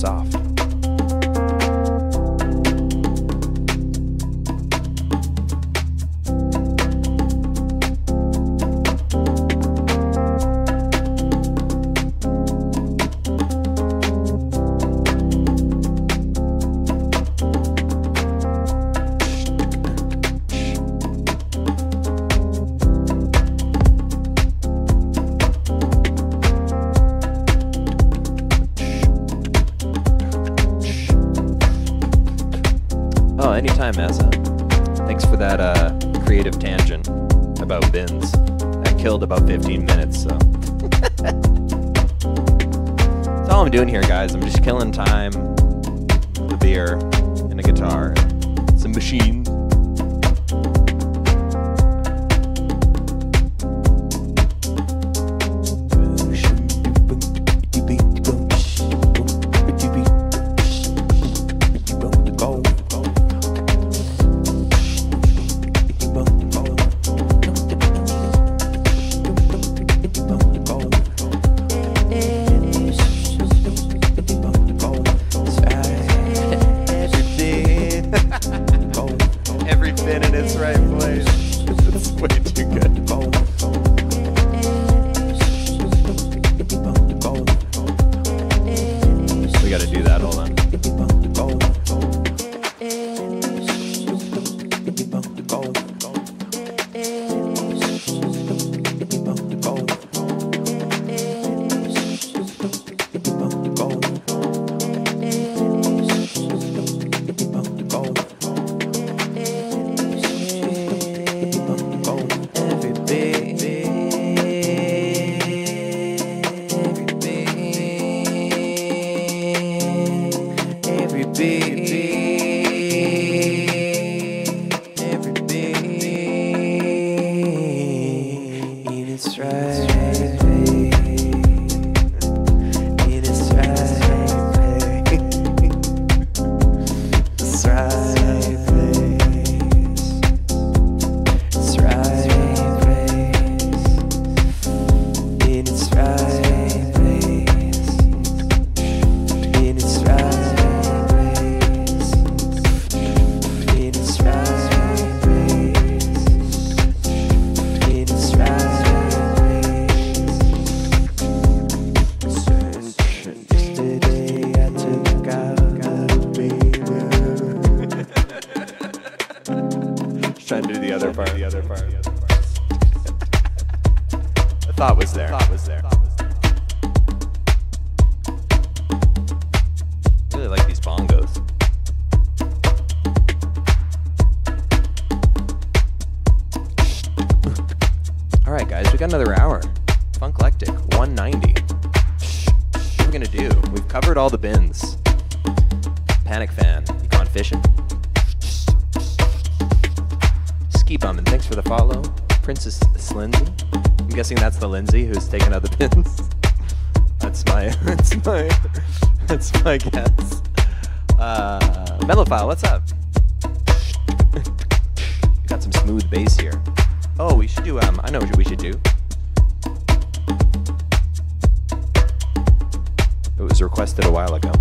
soft. Oh, anytime, Asa. Thanks for that uh, creative tangent about bins. That killed about fifteen minutes, so. That's all I'm doing here, guys. I'm just killing time, the beer, and a guitar, some machines. Every pin in its right place. It's way too good. We gotta do that, hold on. Trying to do the other part. The other part. The thought was there. Thought was there. Really like these bongos. All right, guys, we got another hour. Funklectic, one ninety. What are we gonna do? We've covered all the bins. Panic Fan, you gone fishing? Ski Bummin', thanks for the follow. Princess Slindsay. I'm guessing that's the Lindsay who's taking out the pins. That's my, that's my, that's my guess. Uh, Mellophile, what's up? Got some smooth bass here. Oh, we should do, um, I know what we should do. It was requested a while ago.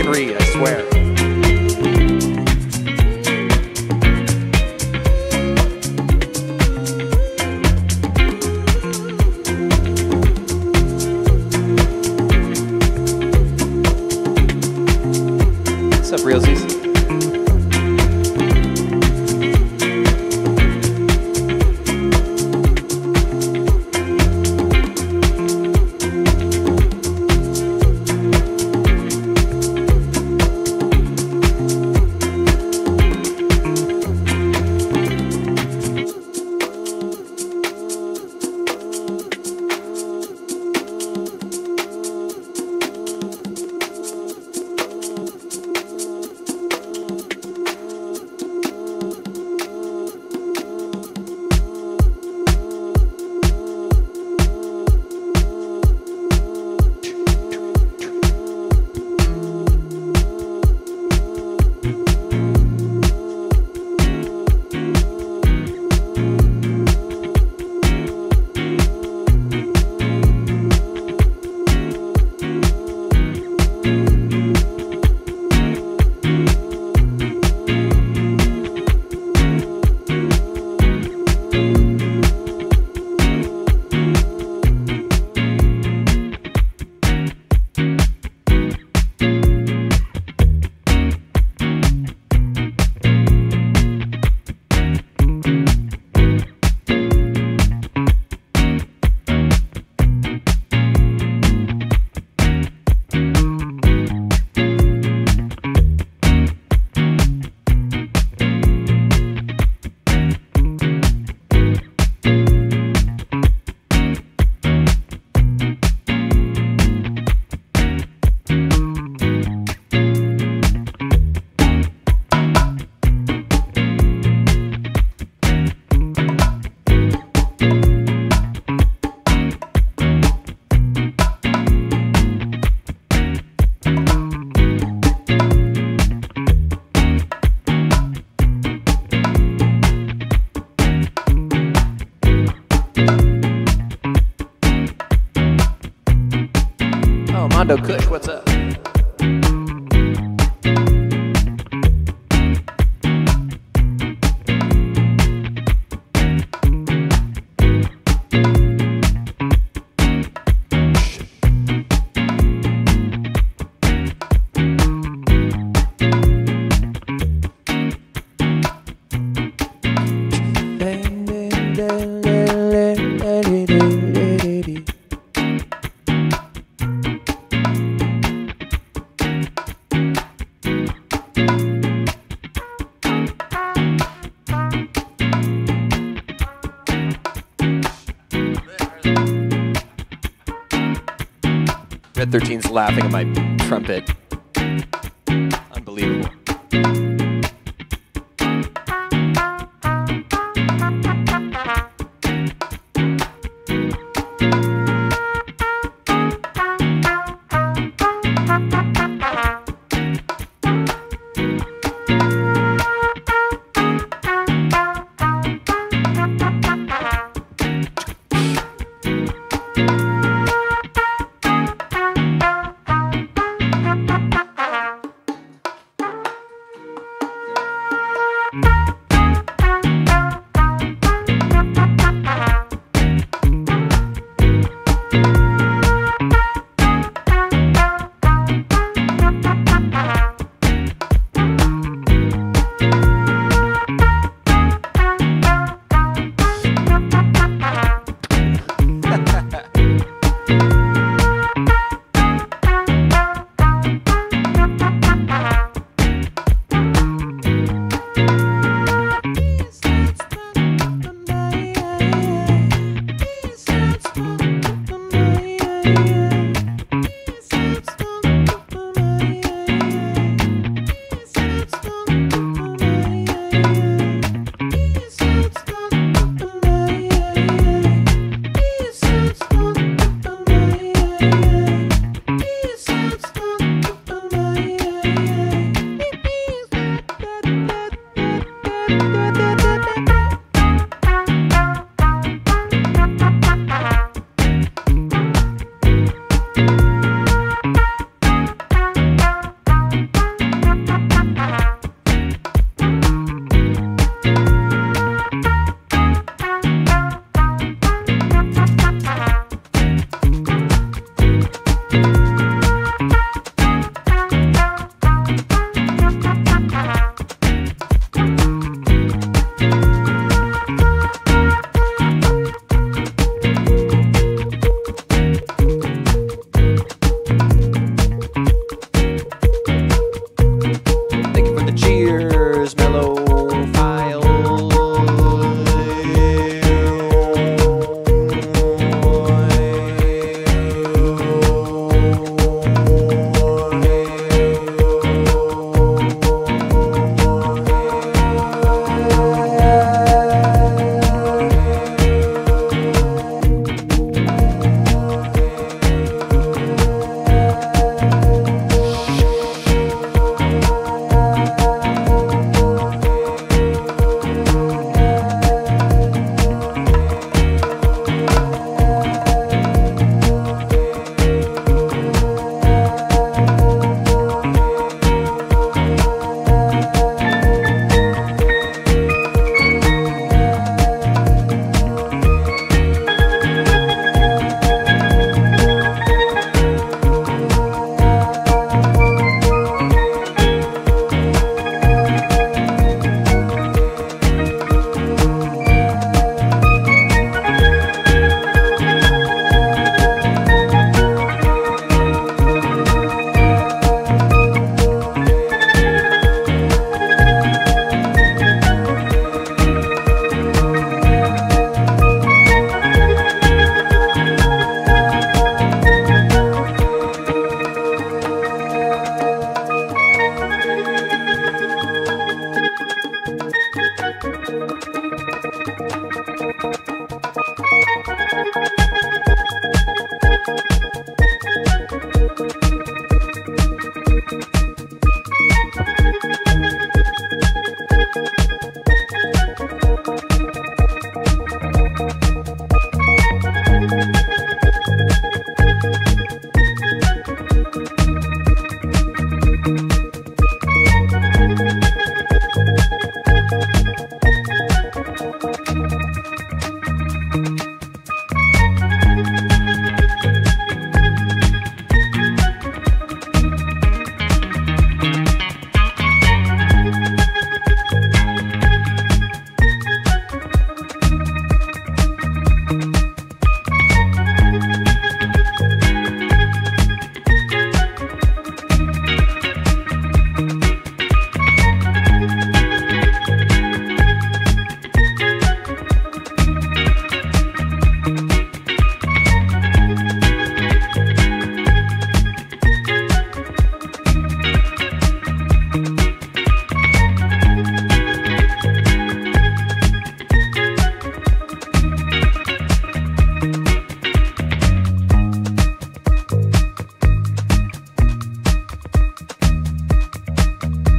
three, I swear. What's up, Realsies? Mondo Kush, what's up? Red thirteen's laughing at my trumpet. Unbelievable.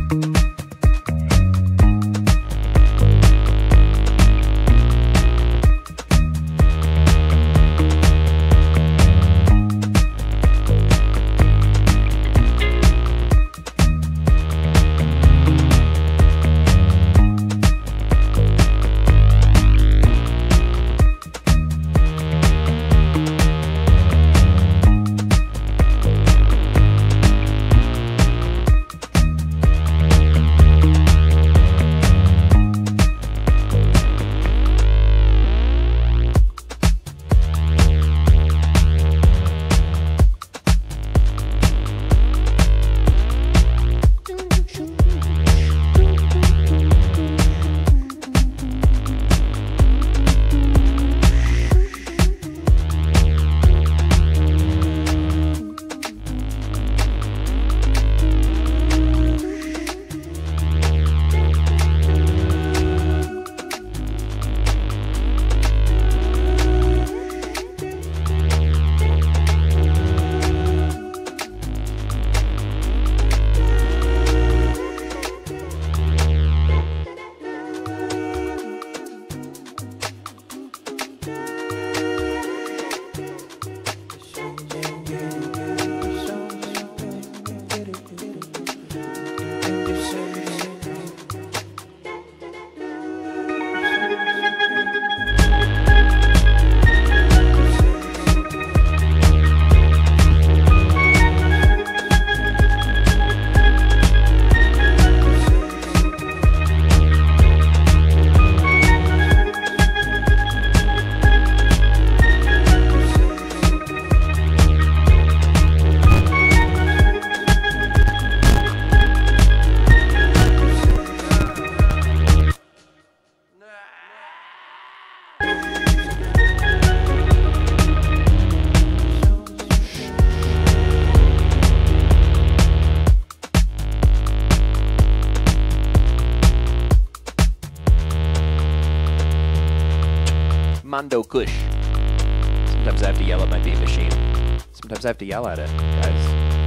Mondo Kush. Sometimes I have to yell at my beat machine. Sometimes I have to yell at it, guys.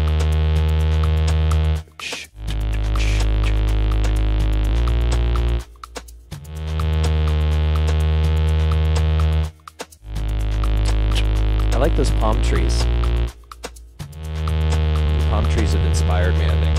I like those palm trees. Palm trees have inspired me, I think.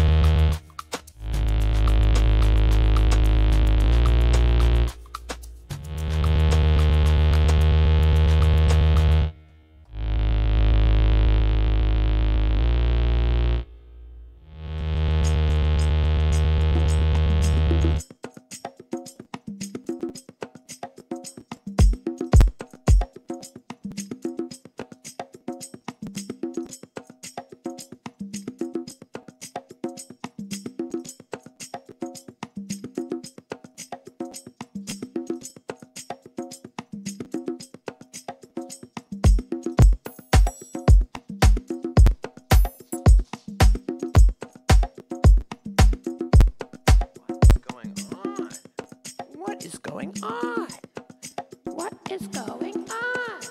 What is going on? What is going on?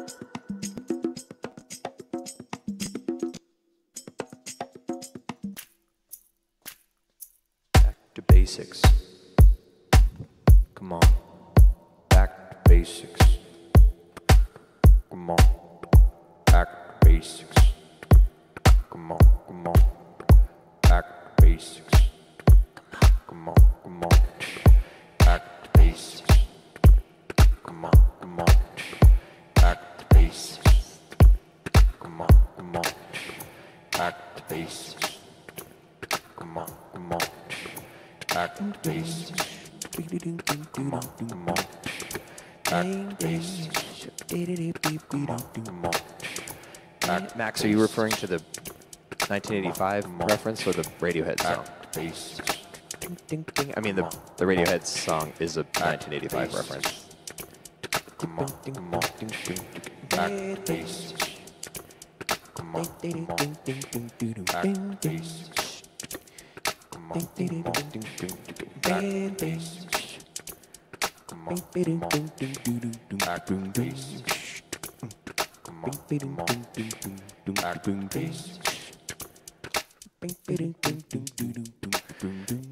Back to basics. Come on. Back to basics. Come on. Back to basics. Come on, come on. Back to basics. Come on, come on. Back to basics. Come on, come on. Back to basics. Come on, come on. Back to basics. Come on, come on. Back to basics. Come on, come on. Back to basics. Come on, come on. Back, Max, are you referring to the nineteen eighty-five reference or the Radiohead song? Basics. Ding, ding, ding. I mean, the, the Radiohead song is a nineteen eighty-five reference. Come on, come on, ding, ding, back to basics. Come on, come on, back to basics. Come on, come on, ding, ding, back to basics. Come on, come on, back to basics. Come on, come on, back to basics.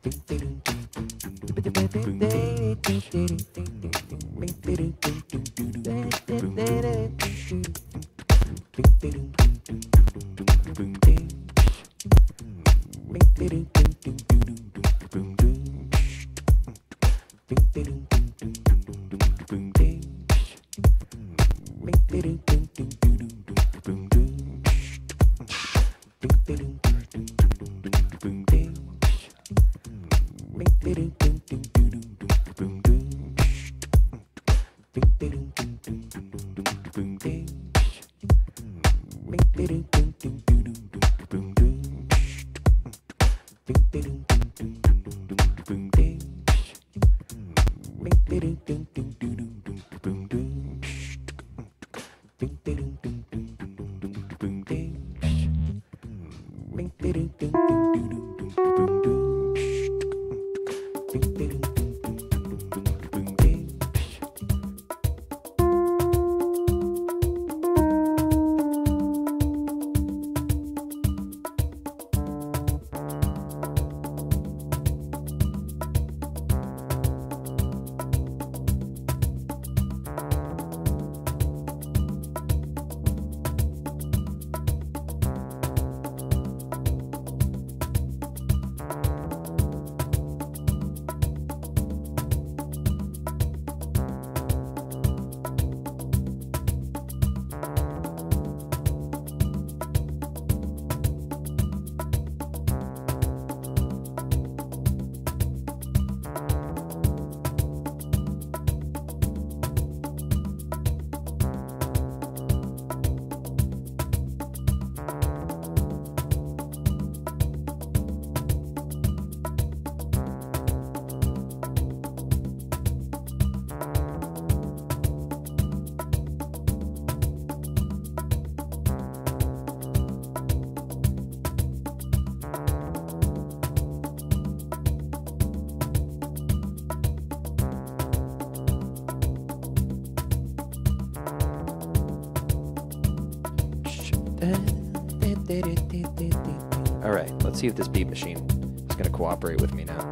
All right, let's see if this beat machine is going to cooperate with me now.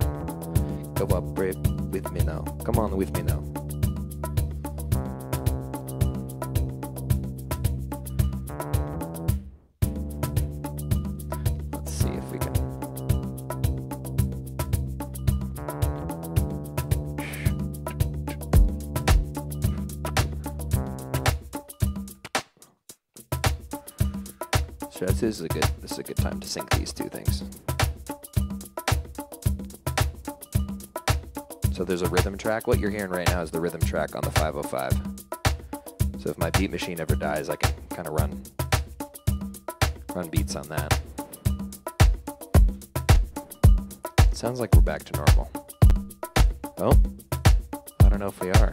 Cooperate with me now. Come on with me now. Let's see if we can. So this is a good this is a good time to sync these two things. So there's a rhythm track. What you're hearing right now is the rhythm track on the five oh five. So if my beat machine ever dies, I can kind of run run beats on that. Sounds like we're back to normal. Oh, I don't know if we are.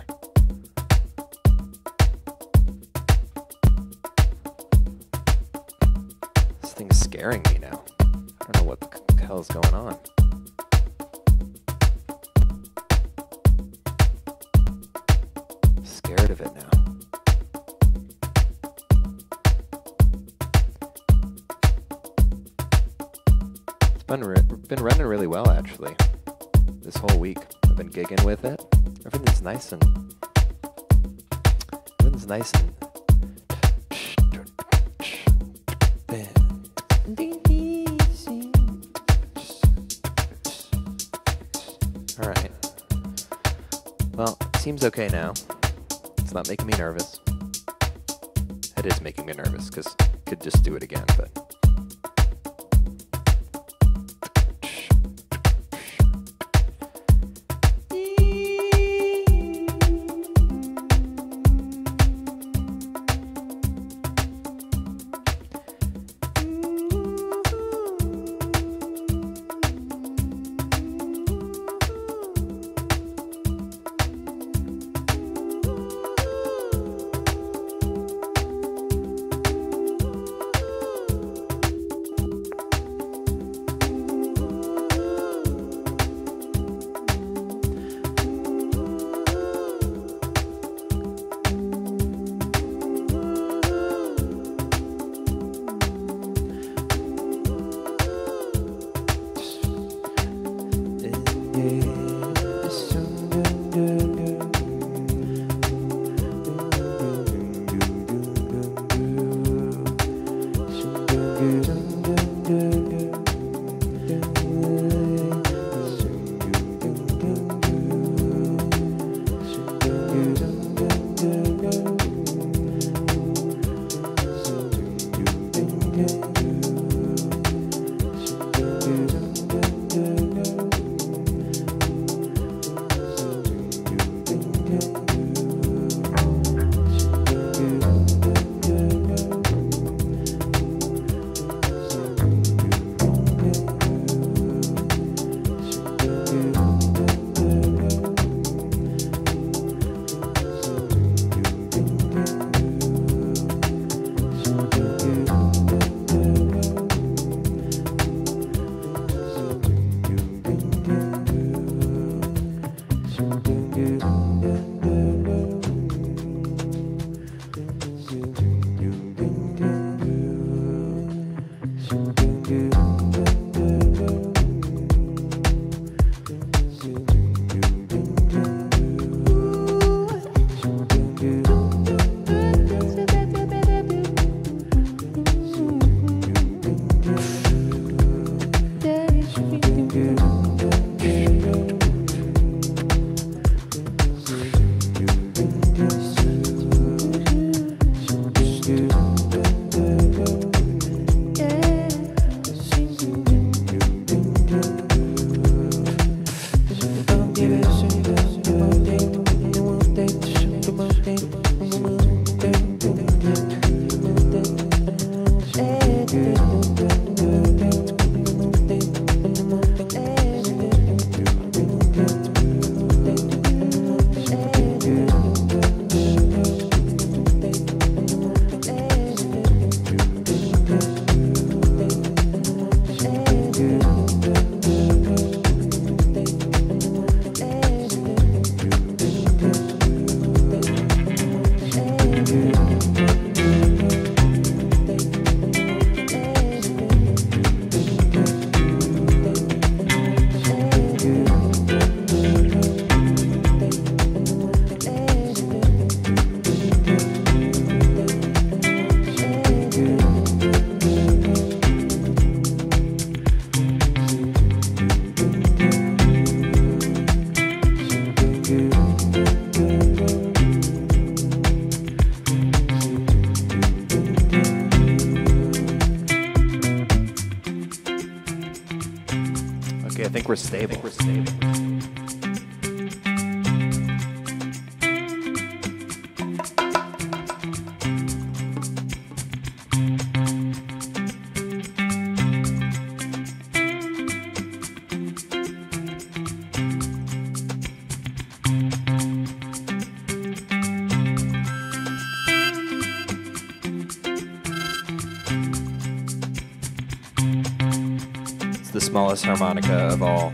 This thing's scaring me now. I don't know what the hell is going on. Scared of it now. It's been re been running really well actually. This whole week I've been gigging with it. Everything's nice and everything's nice and. All right. Well, it seems okay now. It's not making me nervous. It is making me nervous because I could just do it again, but. Okay, I think we're stable. I think we're stable. The smallest harmonica of all.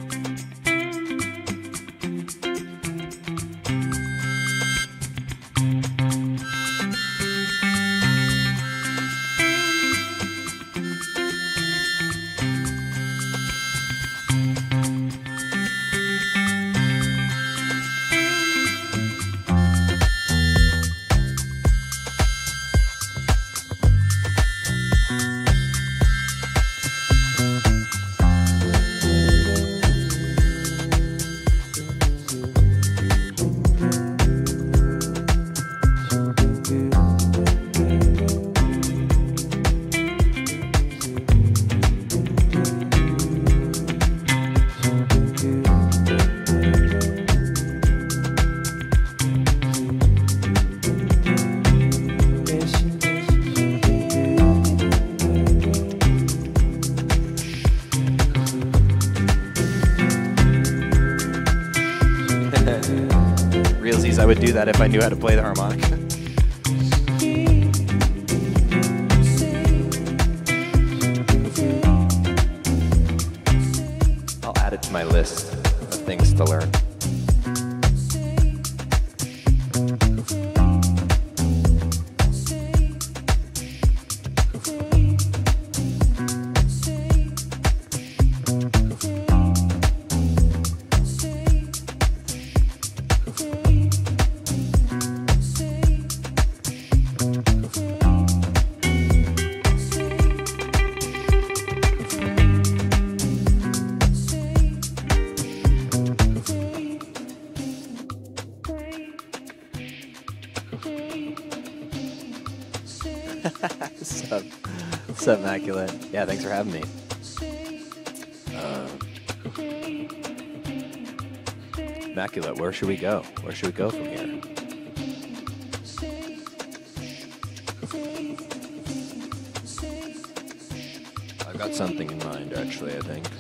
Realsies, I would do that if I knew how to play the harmonica. I'll add it to my list of things to learn. up? What's up, Immaculate? Yeah, thanks for having me. Uh, Immaculate, where should we go? Where should we go from here? I've got something in mind, actually, I think.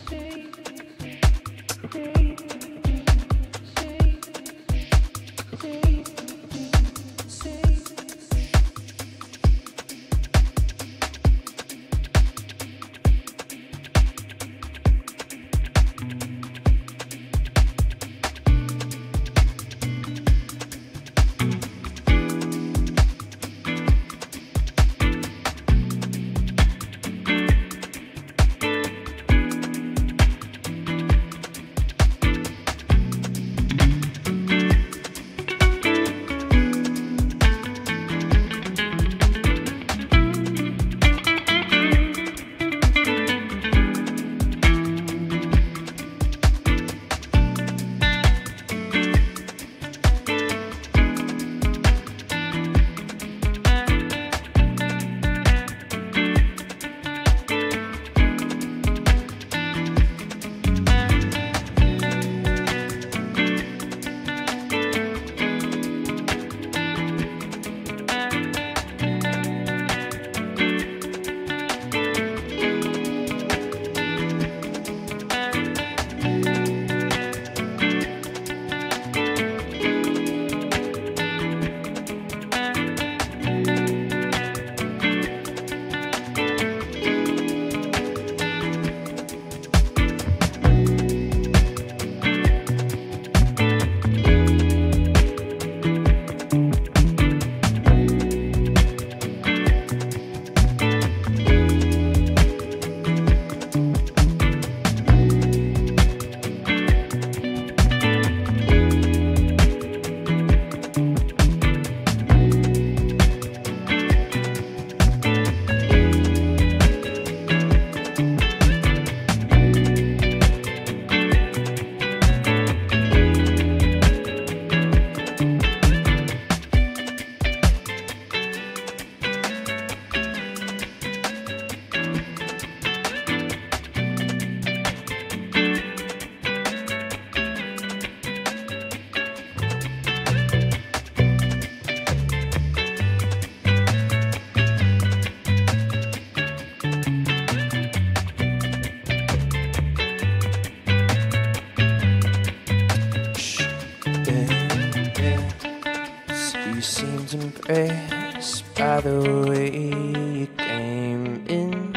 Impressed by the way you came in.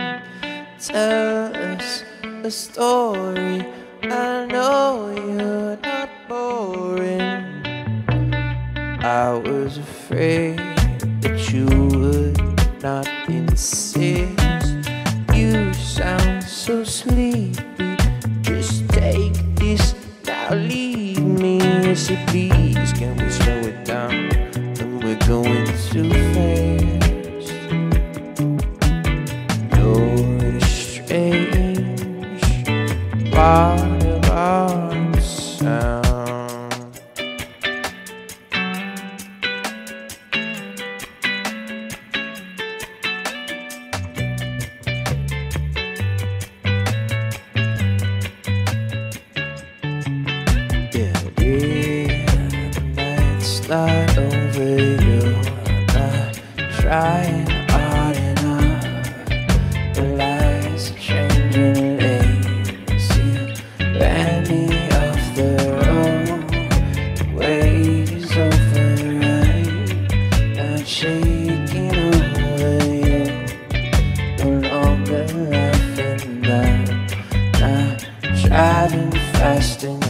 Tell us a story. I know you're not boring. I was afraid that you would not insist. You sound so sleepy. Just take this, now leave me. Yes, please, can we slow it down? We're going too fast. You're a strange part of our sound. Yeah, we might start over you. Trying hard enough, the lights are changing lanes. You ran me off the road, the waves over right, not shaking over you, no longer laughing now, not driving fast enough.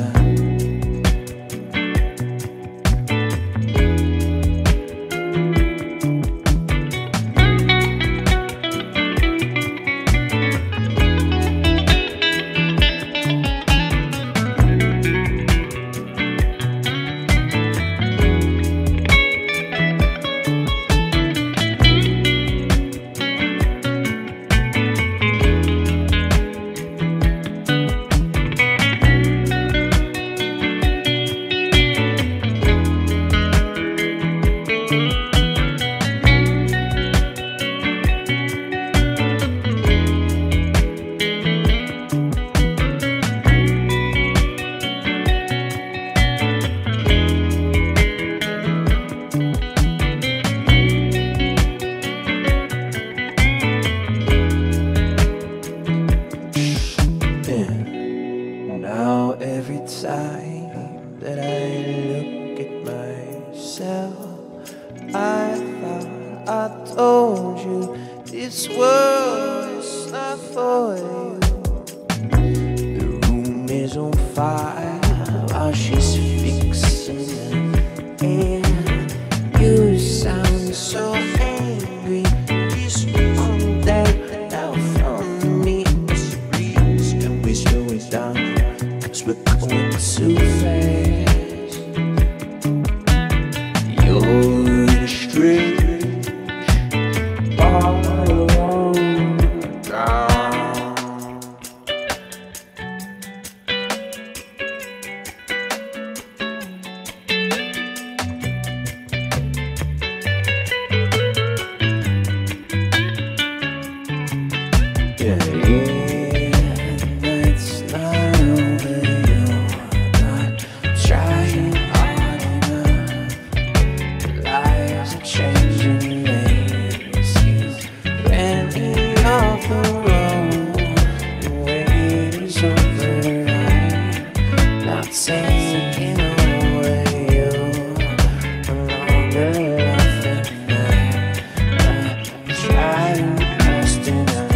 taking away you. I'm not really laughing at I try to rest in it.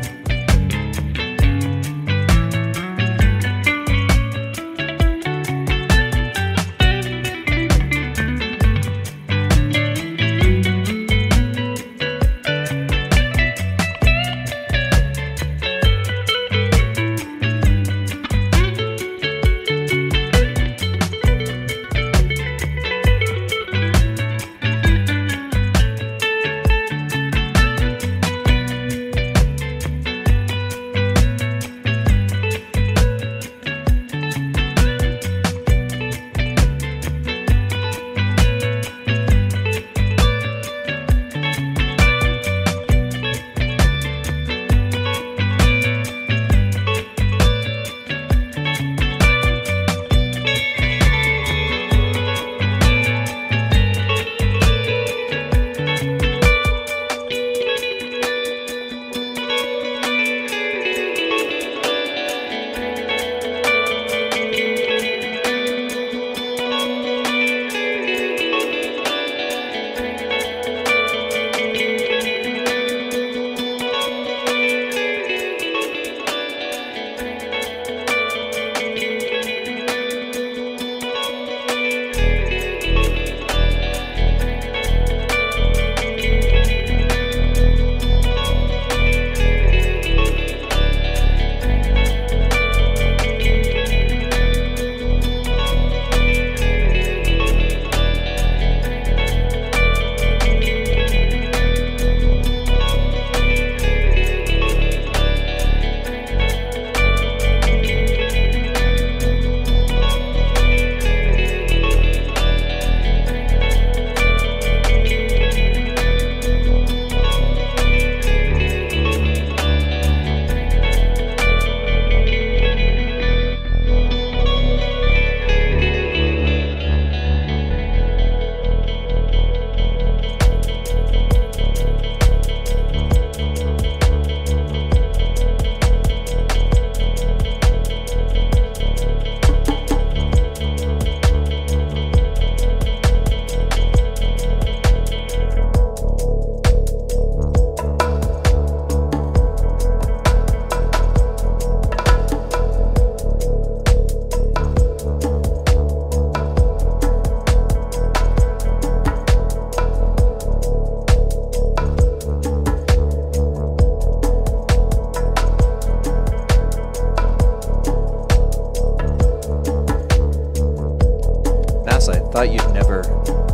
NASA, I thought you'd never,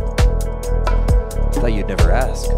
thought you'd never ask.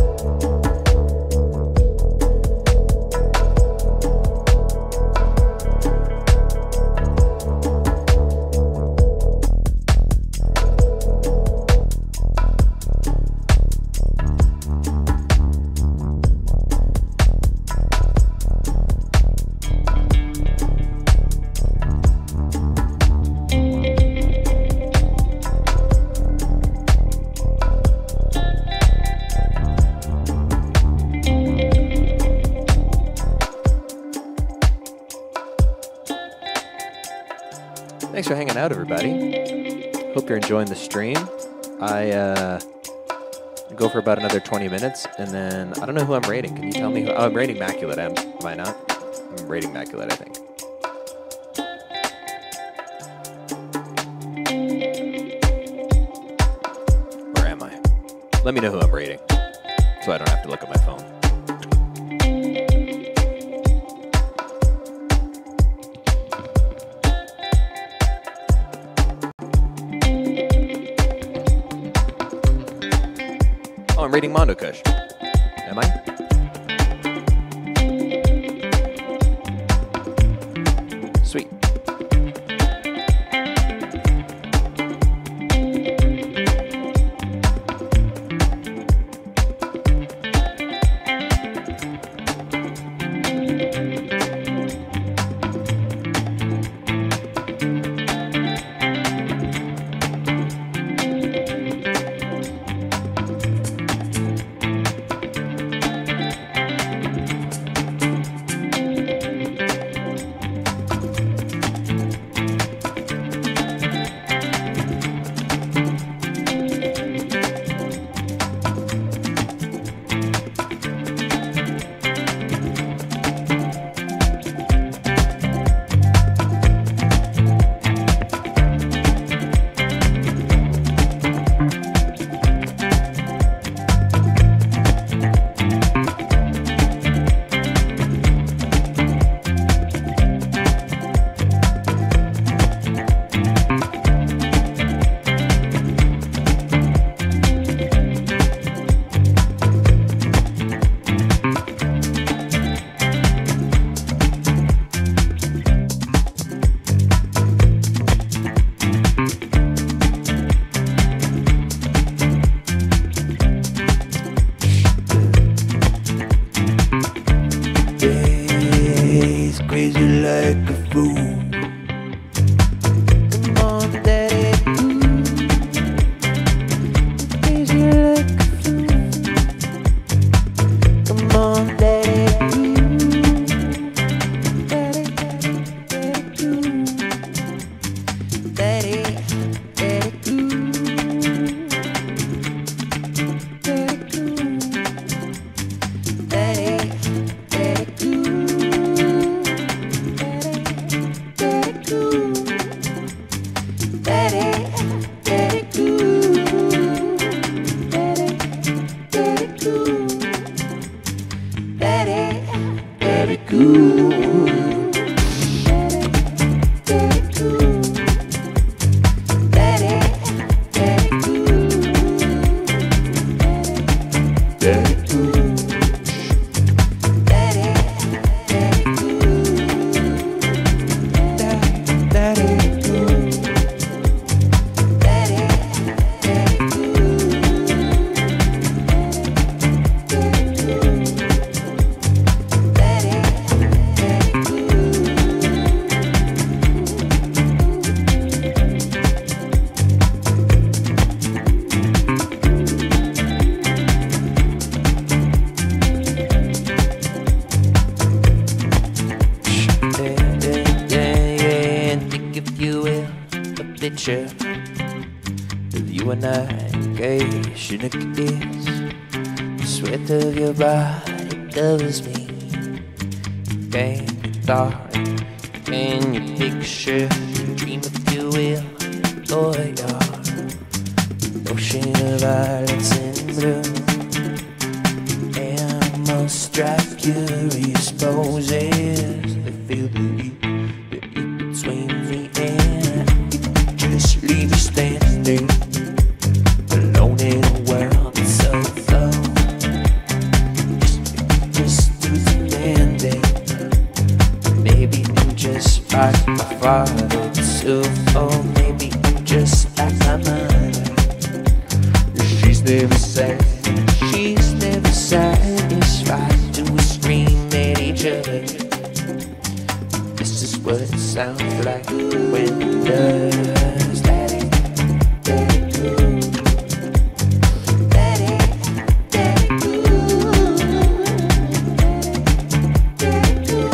Thanks for hanging out, everybody. Hope you're enjoying the stream. I uh, go for about another twenty minutes, and then I don't know who I'm rating. Can you tell me who? Oh, I'm rating Immaculate. Am, am I not? I'm rating Immaculate, I think. Where am I? Let me know who I'm rating, so I don't have to look at my phone. Oh, I'm rating Mondo Kush. Am I? Sweet. You and I engage in a kiss. The sweat of your body covers me. Can you dark? Can you picture? Dream if you will, Lord, your ocean of violence and blue. Animals drive curious poses. They feel the heat, the heat between me and you. Just leave you standing alone in a world that's so low. Just, just do the landing. Maybe I'm just like my father too. Oh, maybe I'm just like my mother. She's never sad. She's never satisfied to scream at each other. This is what it sounds like when it does. Let it, let it go. Let it, let it go. Let it go.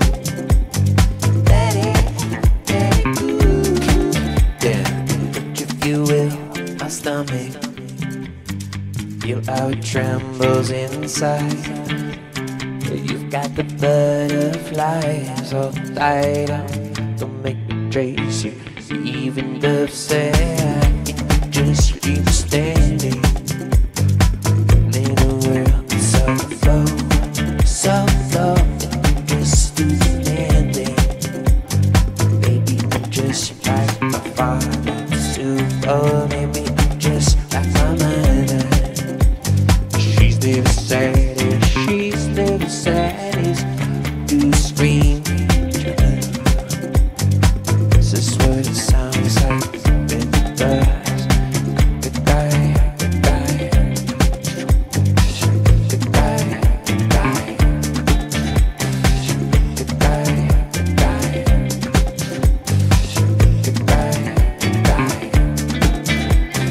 Let it, let it go. Yeah, look if you will, my stomach. Feel how it trembles inside. You've got the butterflies all tied up. Don't make me trace you, even the sad. You just leave me standing in a world so low, so low. Just do the landing. Maybe I'm just like my father too. Oh, maybe I'm just like my mother. She's never sad, she's never sad. To scream each other. This is what it sounds like when it does. Goodbye, goodbye, goodbye, goodbye, goodbye, goodbye, goodbye.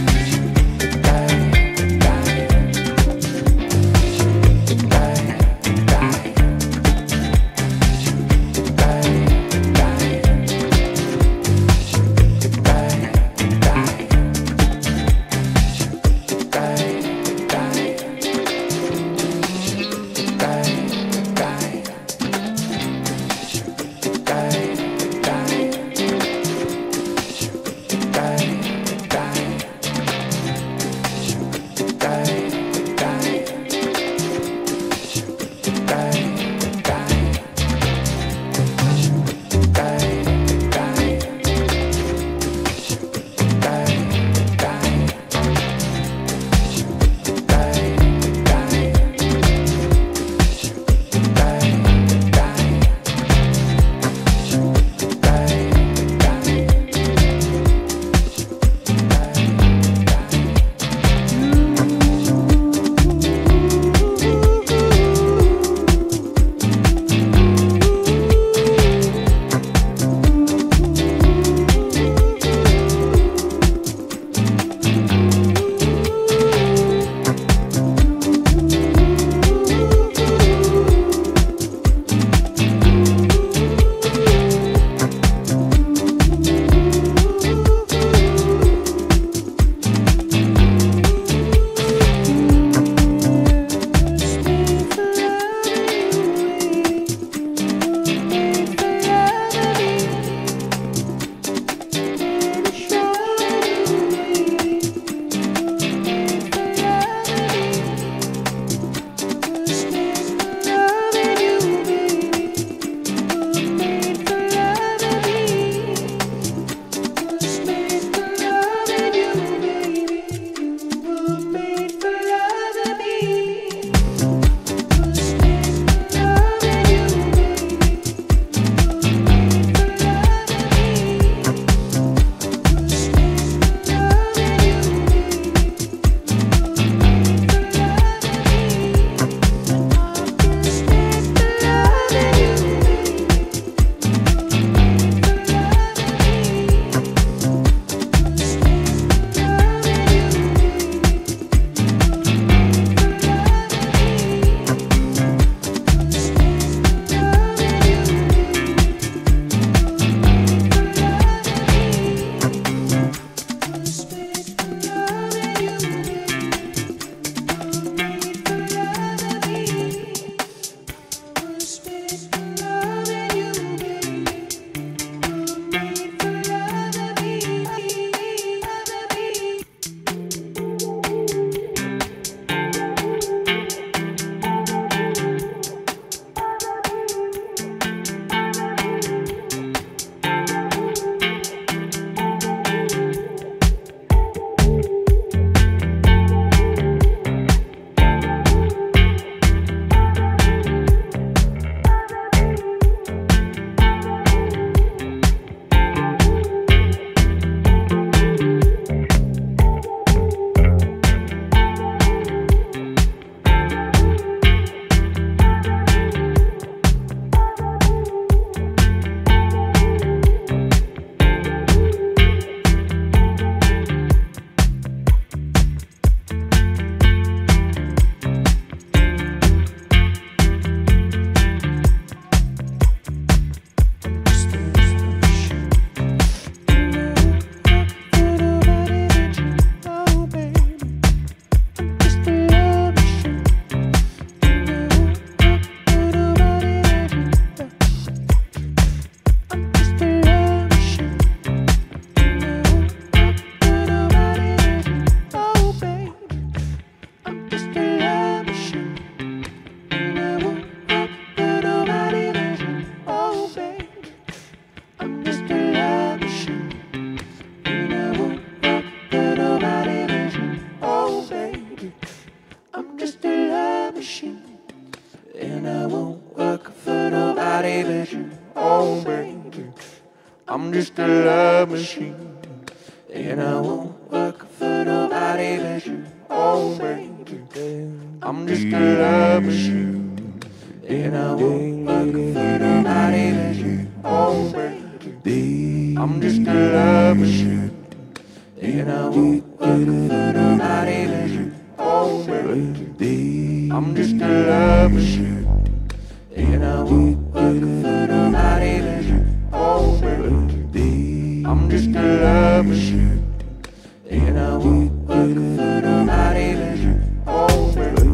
just a love machine, and I won't work for nobody but you. Oh, baby, I'm just a love machine, and I won't work for nobody but you. Oh, baby, I'm just a love machine, and I won't work for nobody but you. Oh, baby, I'm just a love machine, and I won't work for nobody but you. Oh, baby, I'm just a love machine, and I won't work for nobody but you. Oh, baby.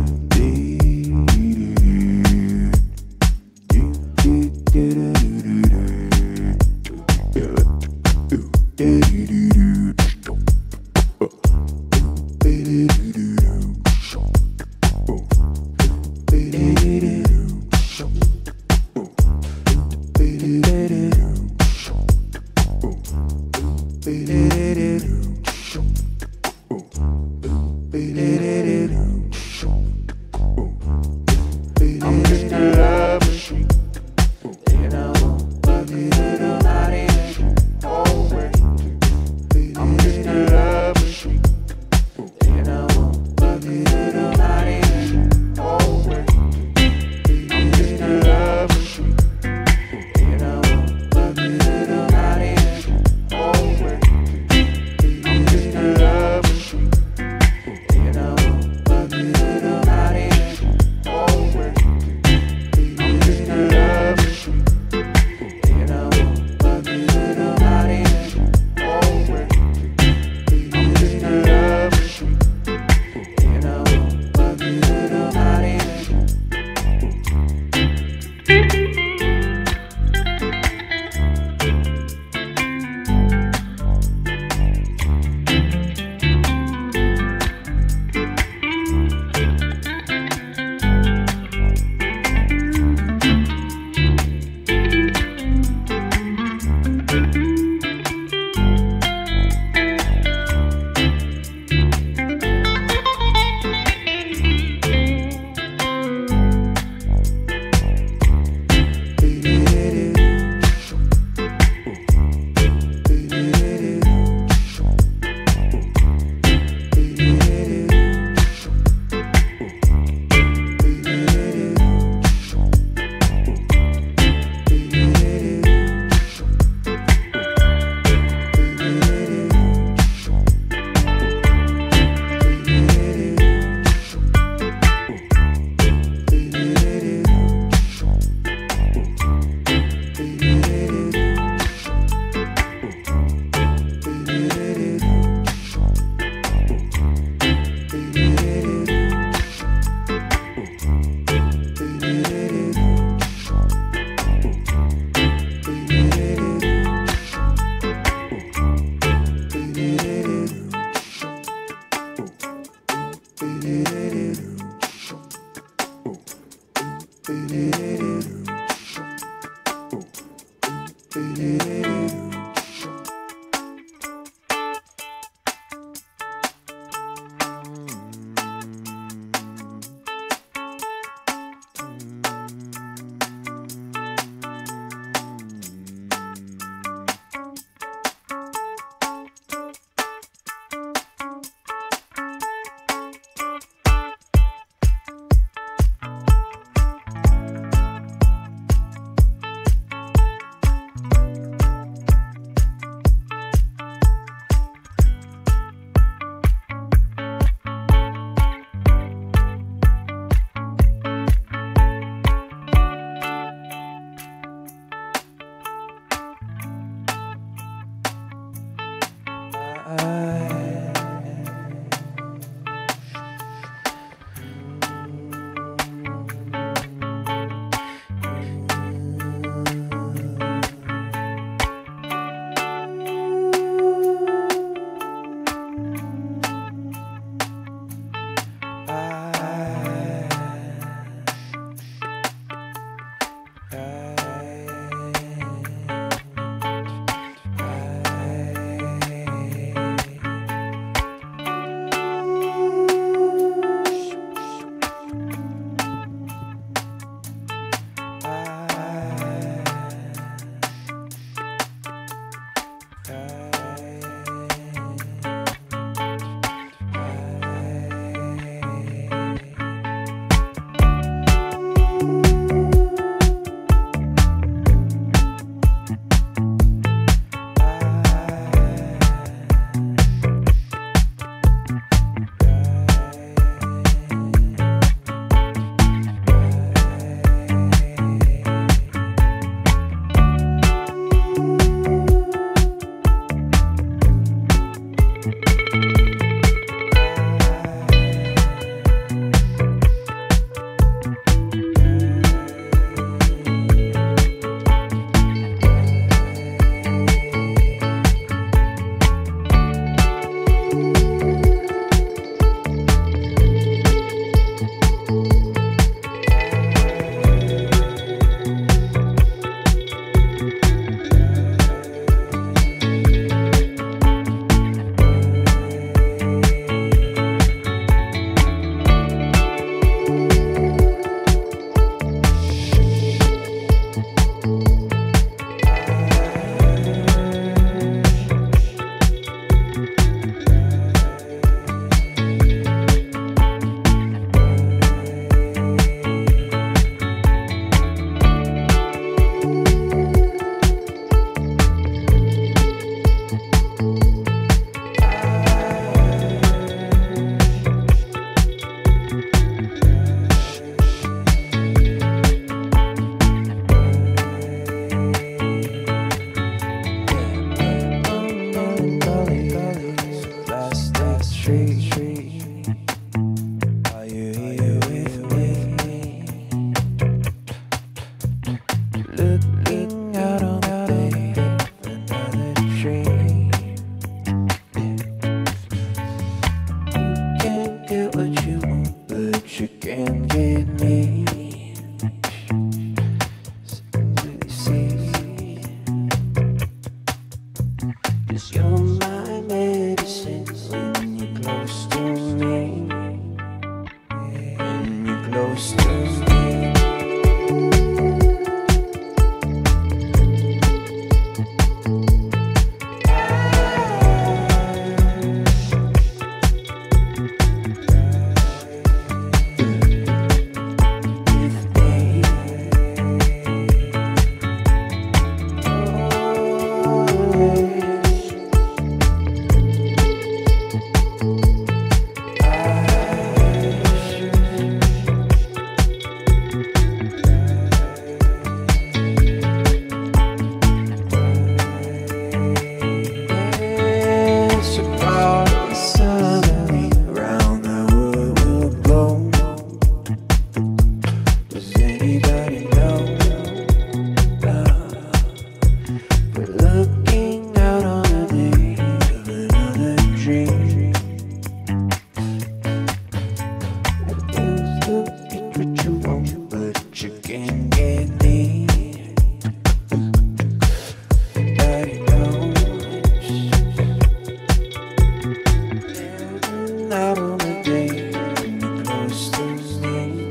going out on a date. Bring you close to me.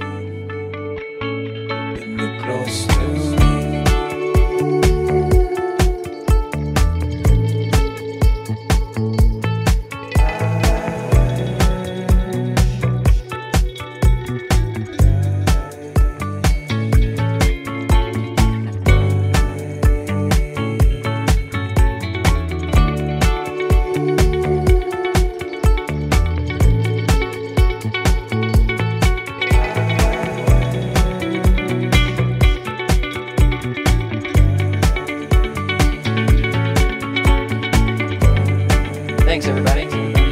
Bring you close to me. Thanks, everybody.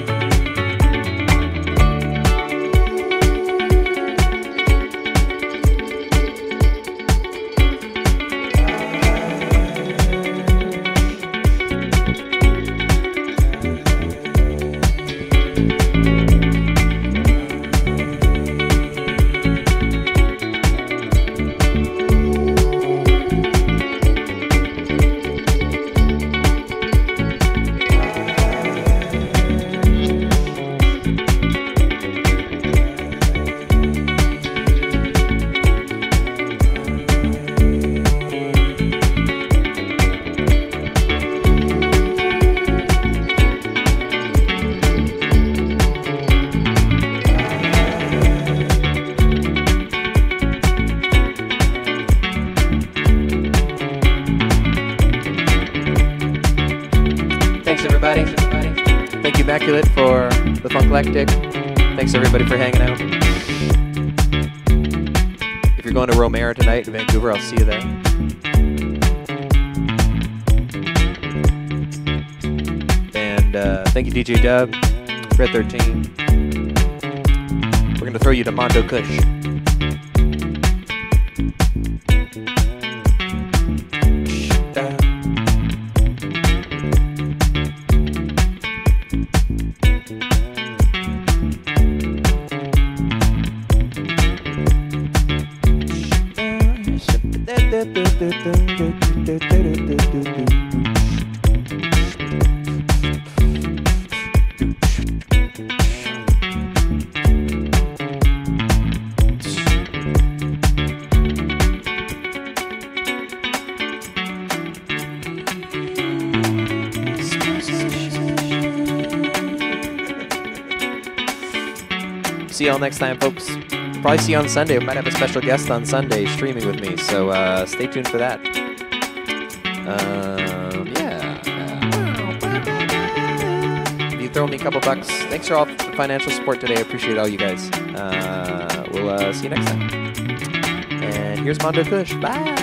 Thanks, everybody. Thank you, Immaculate, for the Funklectic. Thanks, everybody, for hanging out. If you're going to Romare tonight in Vancouver, I'll see you there. And uh, thank you, D J Dub, Red thirteen. We're going to throw you to Mondo Kush. See you all next time, folks. Probably see you on Sunday. We might have a special guest on Sunday streaming with me, so uh, stay tuned for that. Um, yeah. If you throw me a couple bucks, thanks for all the financial support today. I appreciate all you guys. Uh, we'll uh, see you next time. And here's Mondo Kush. Bye.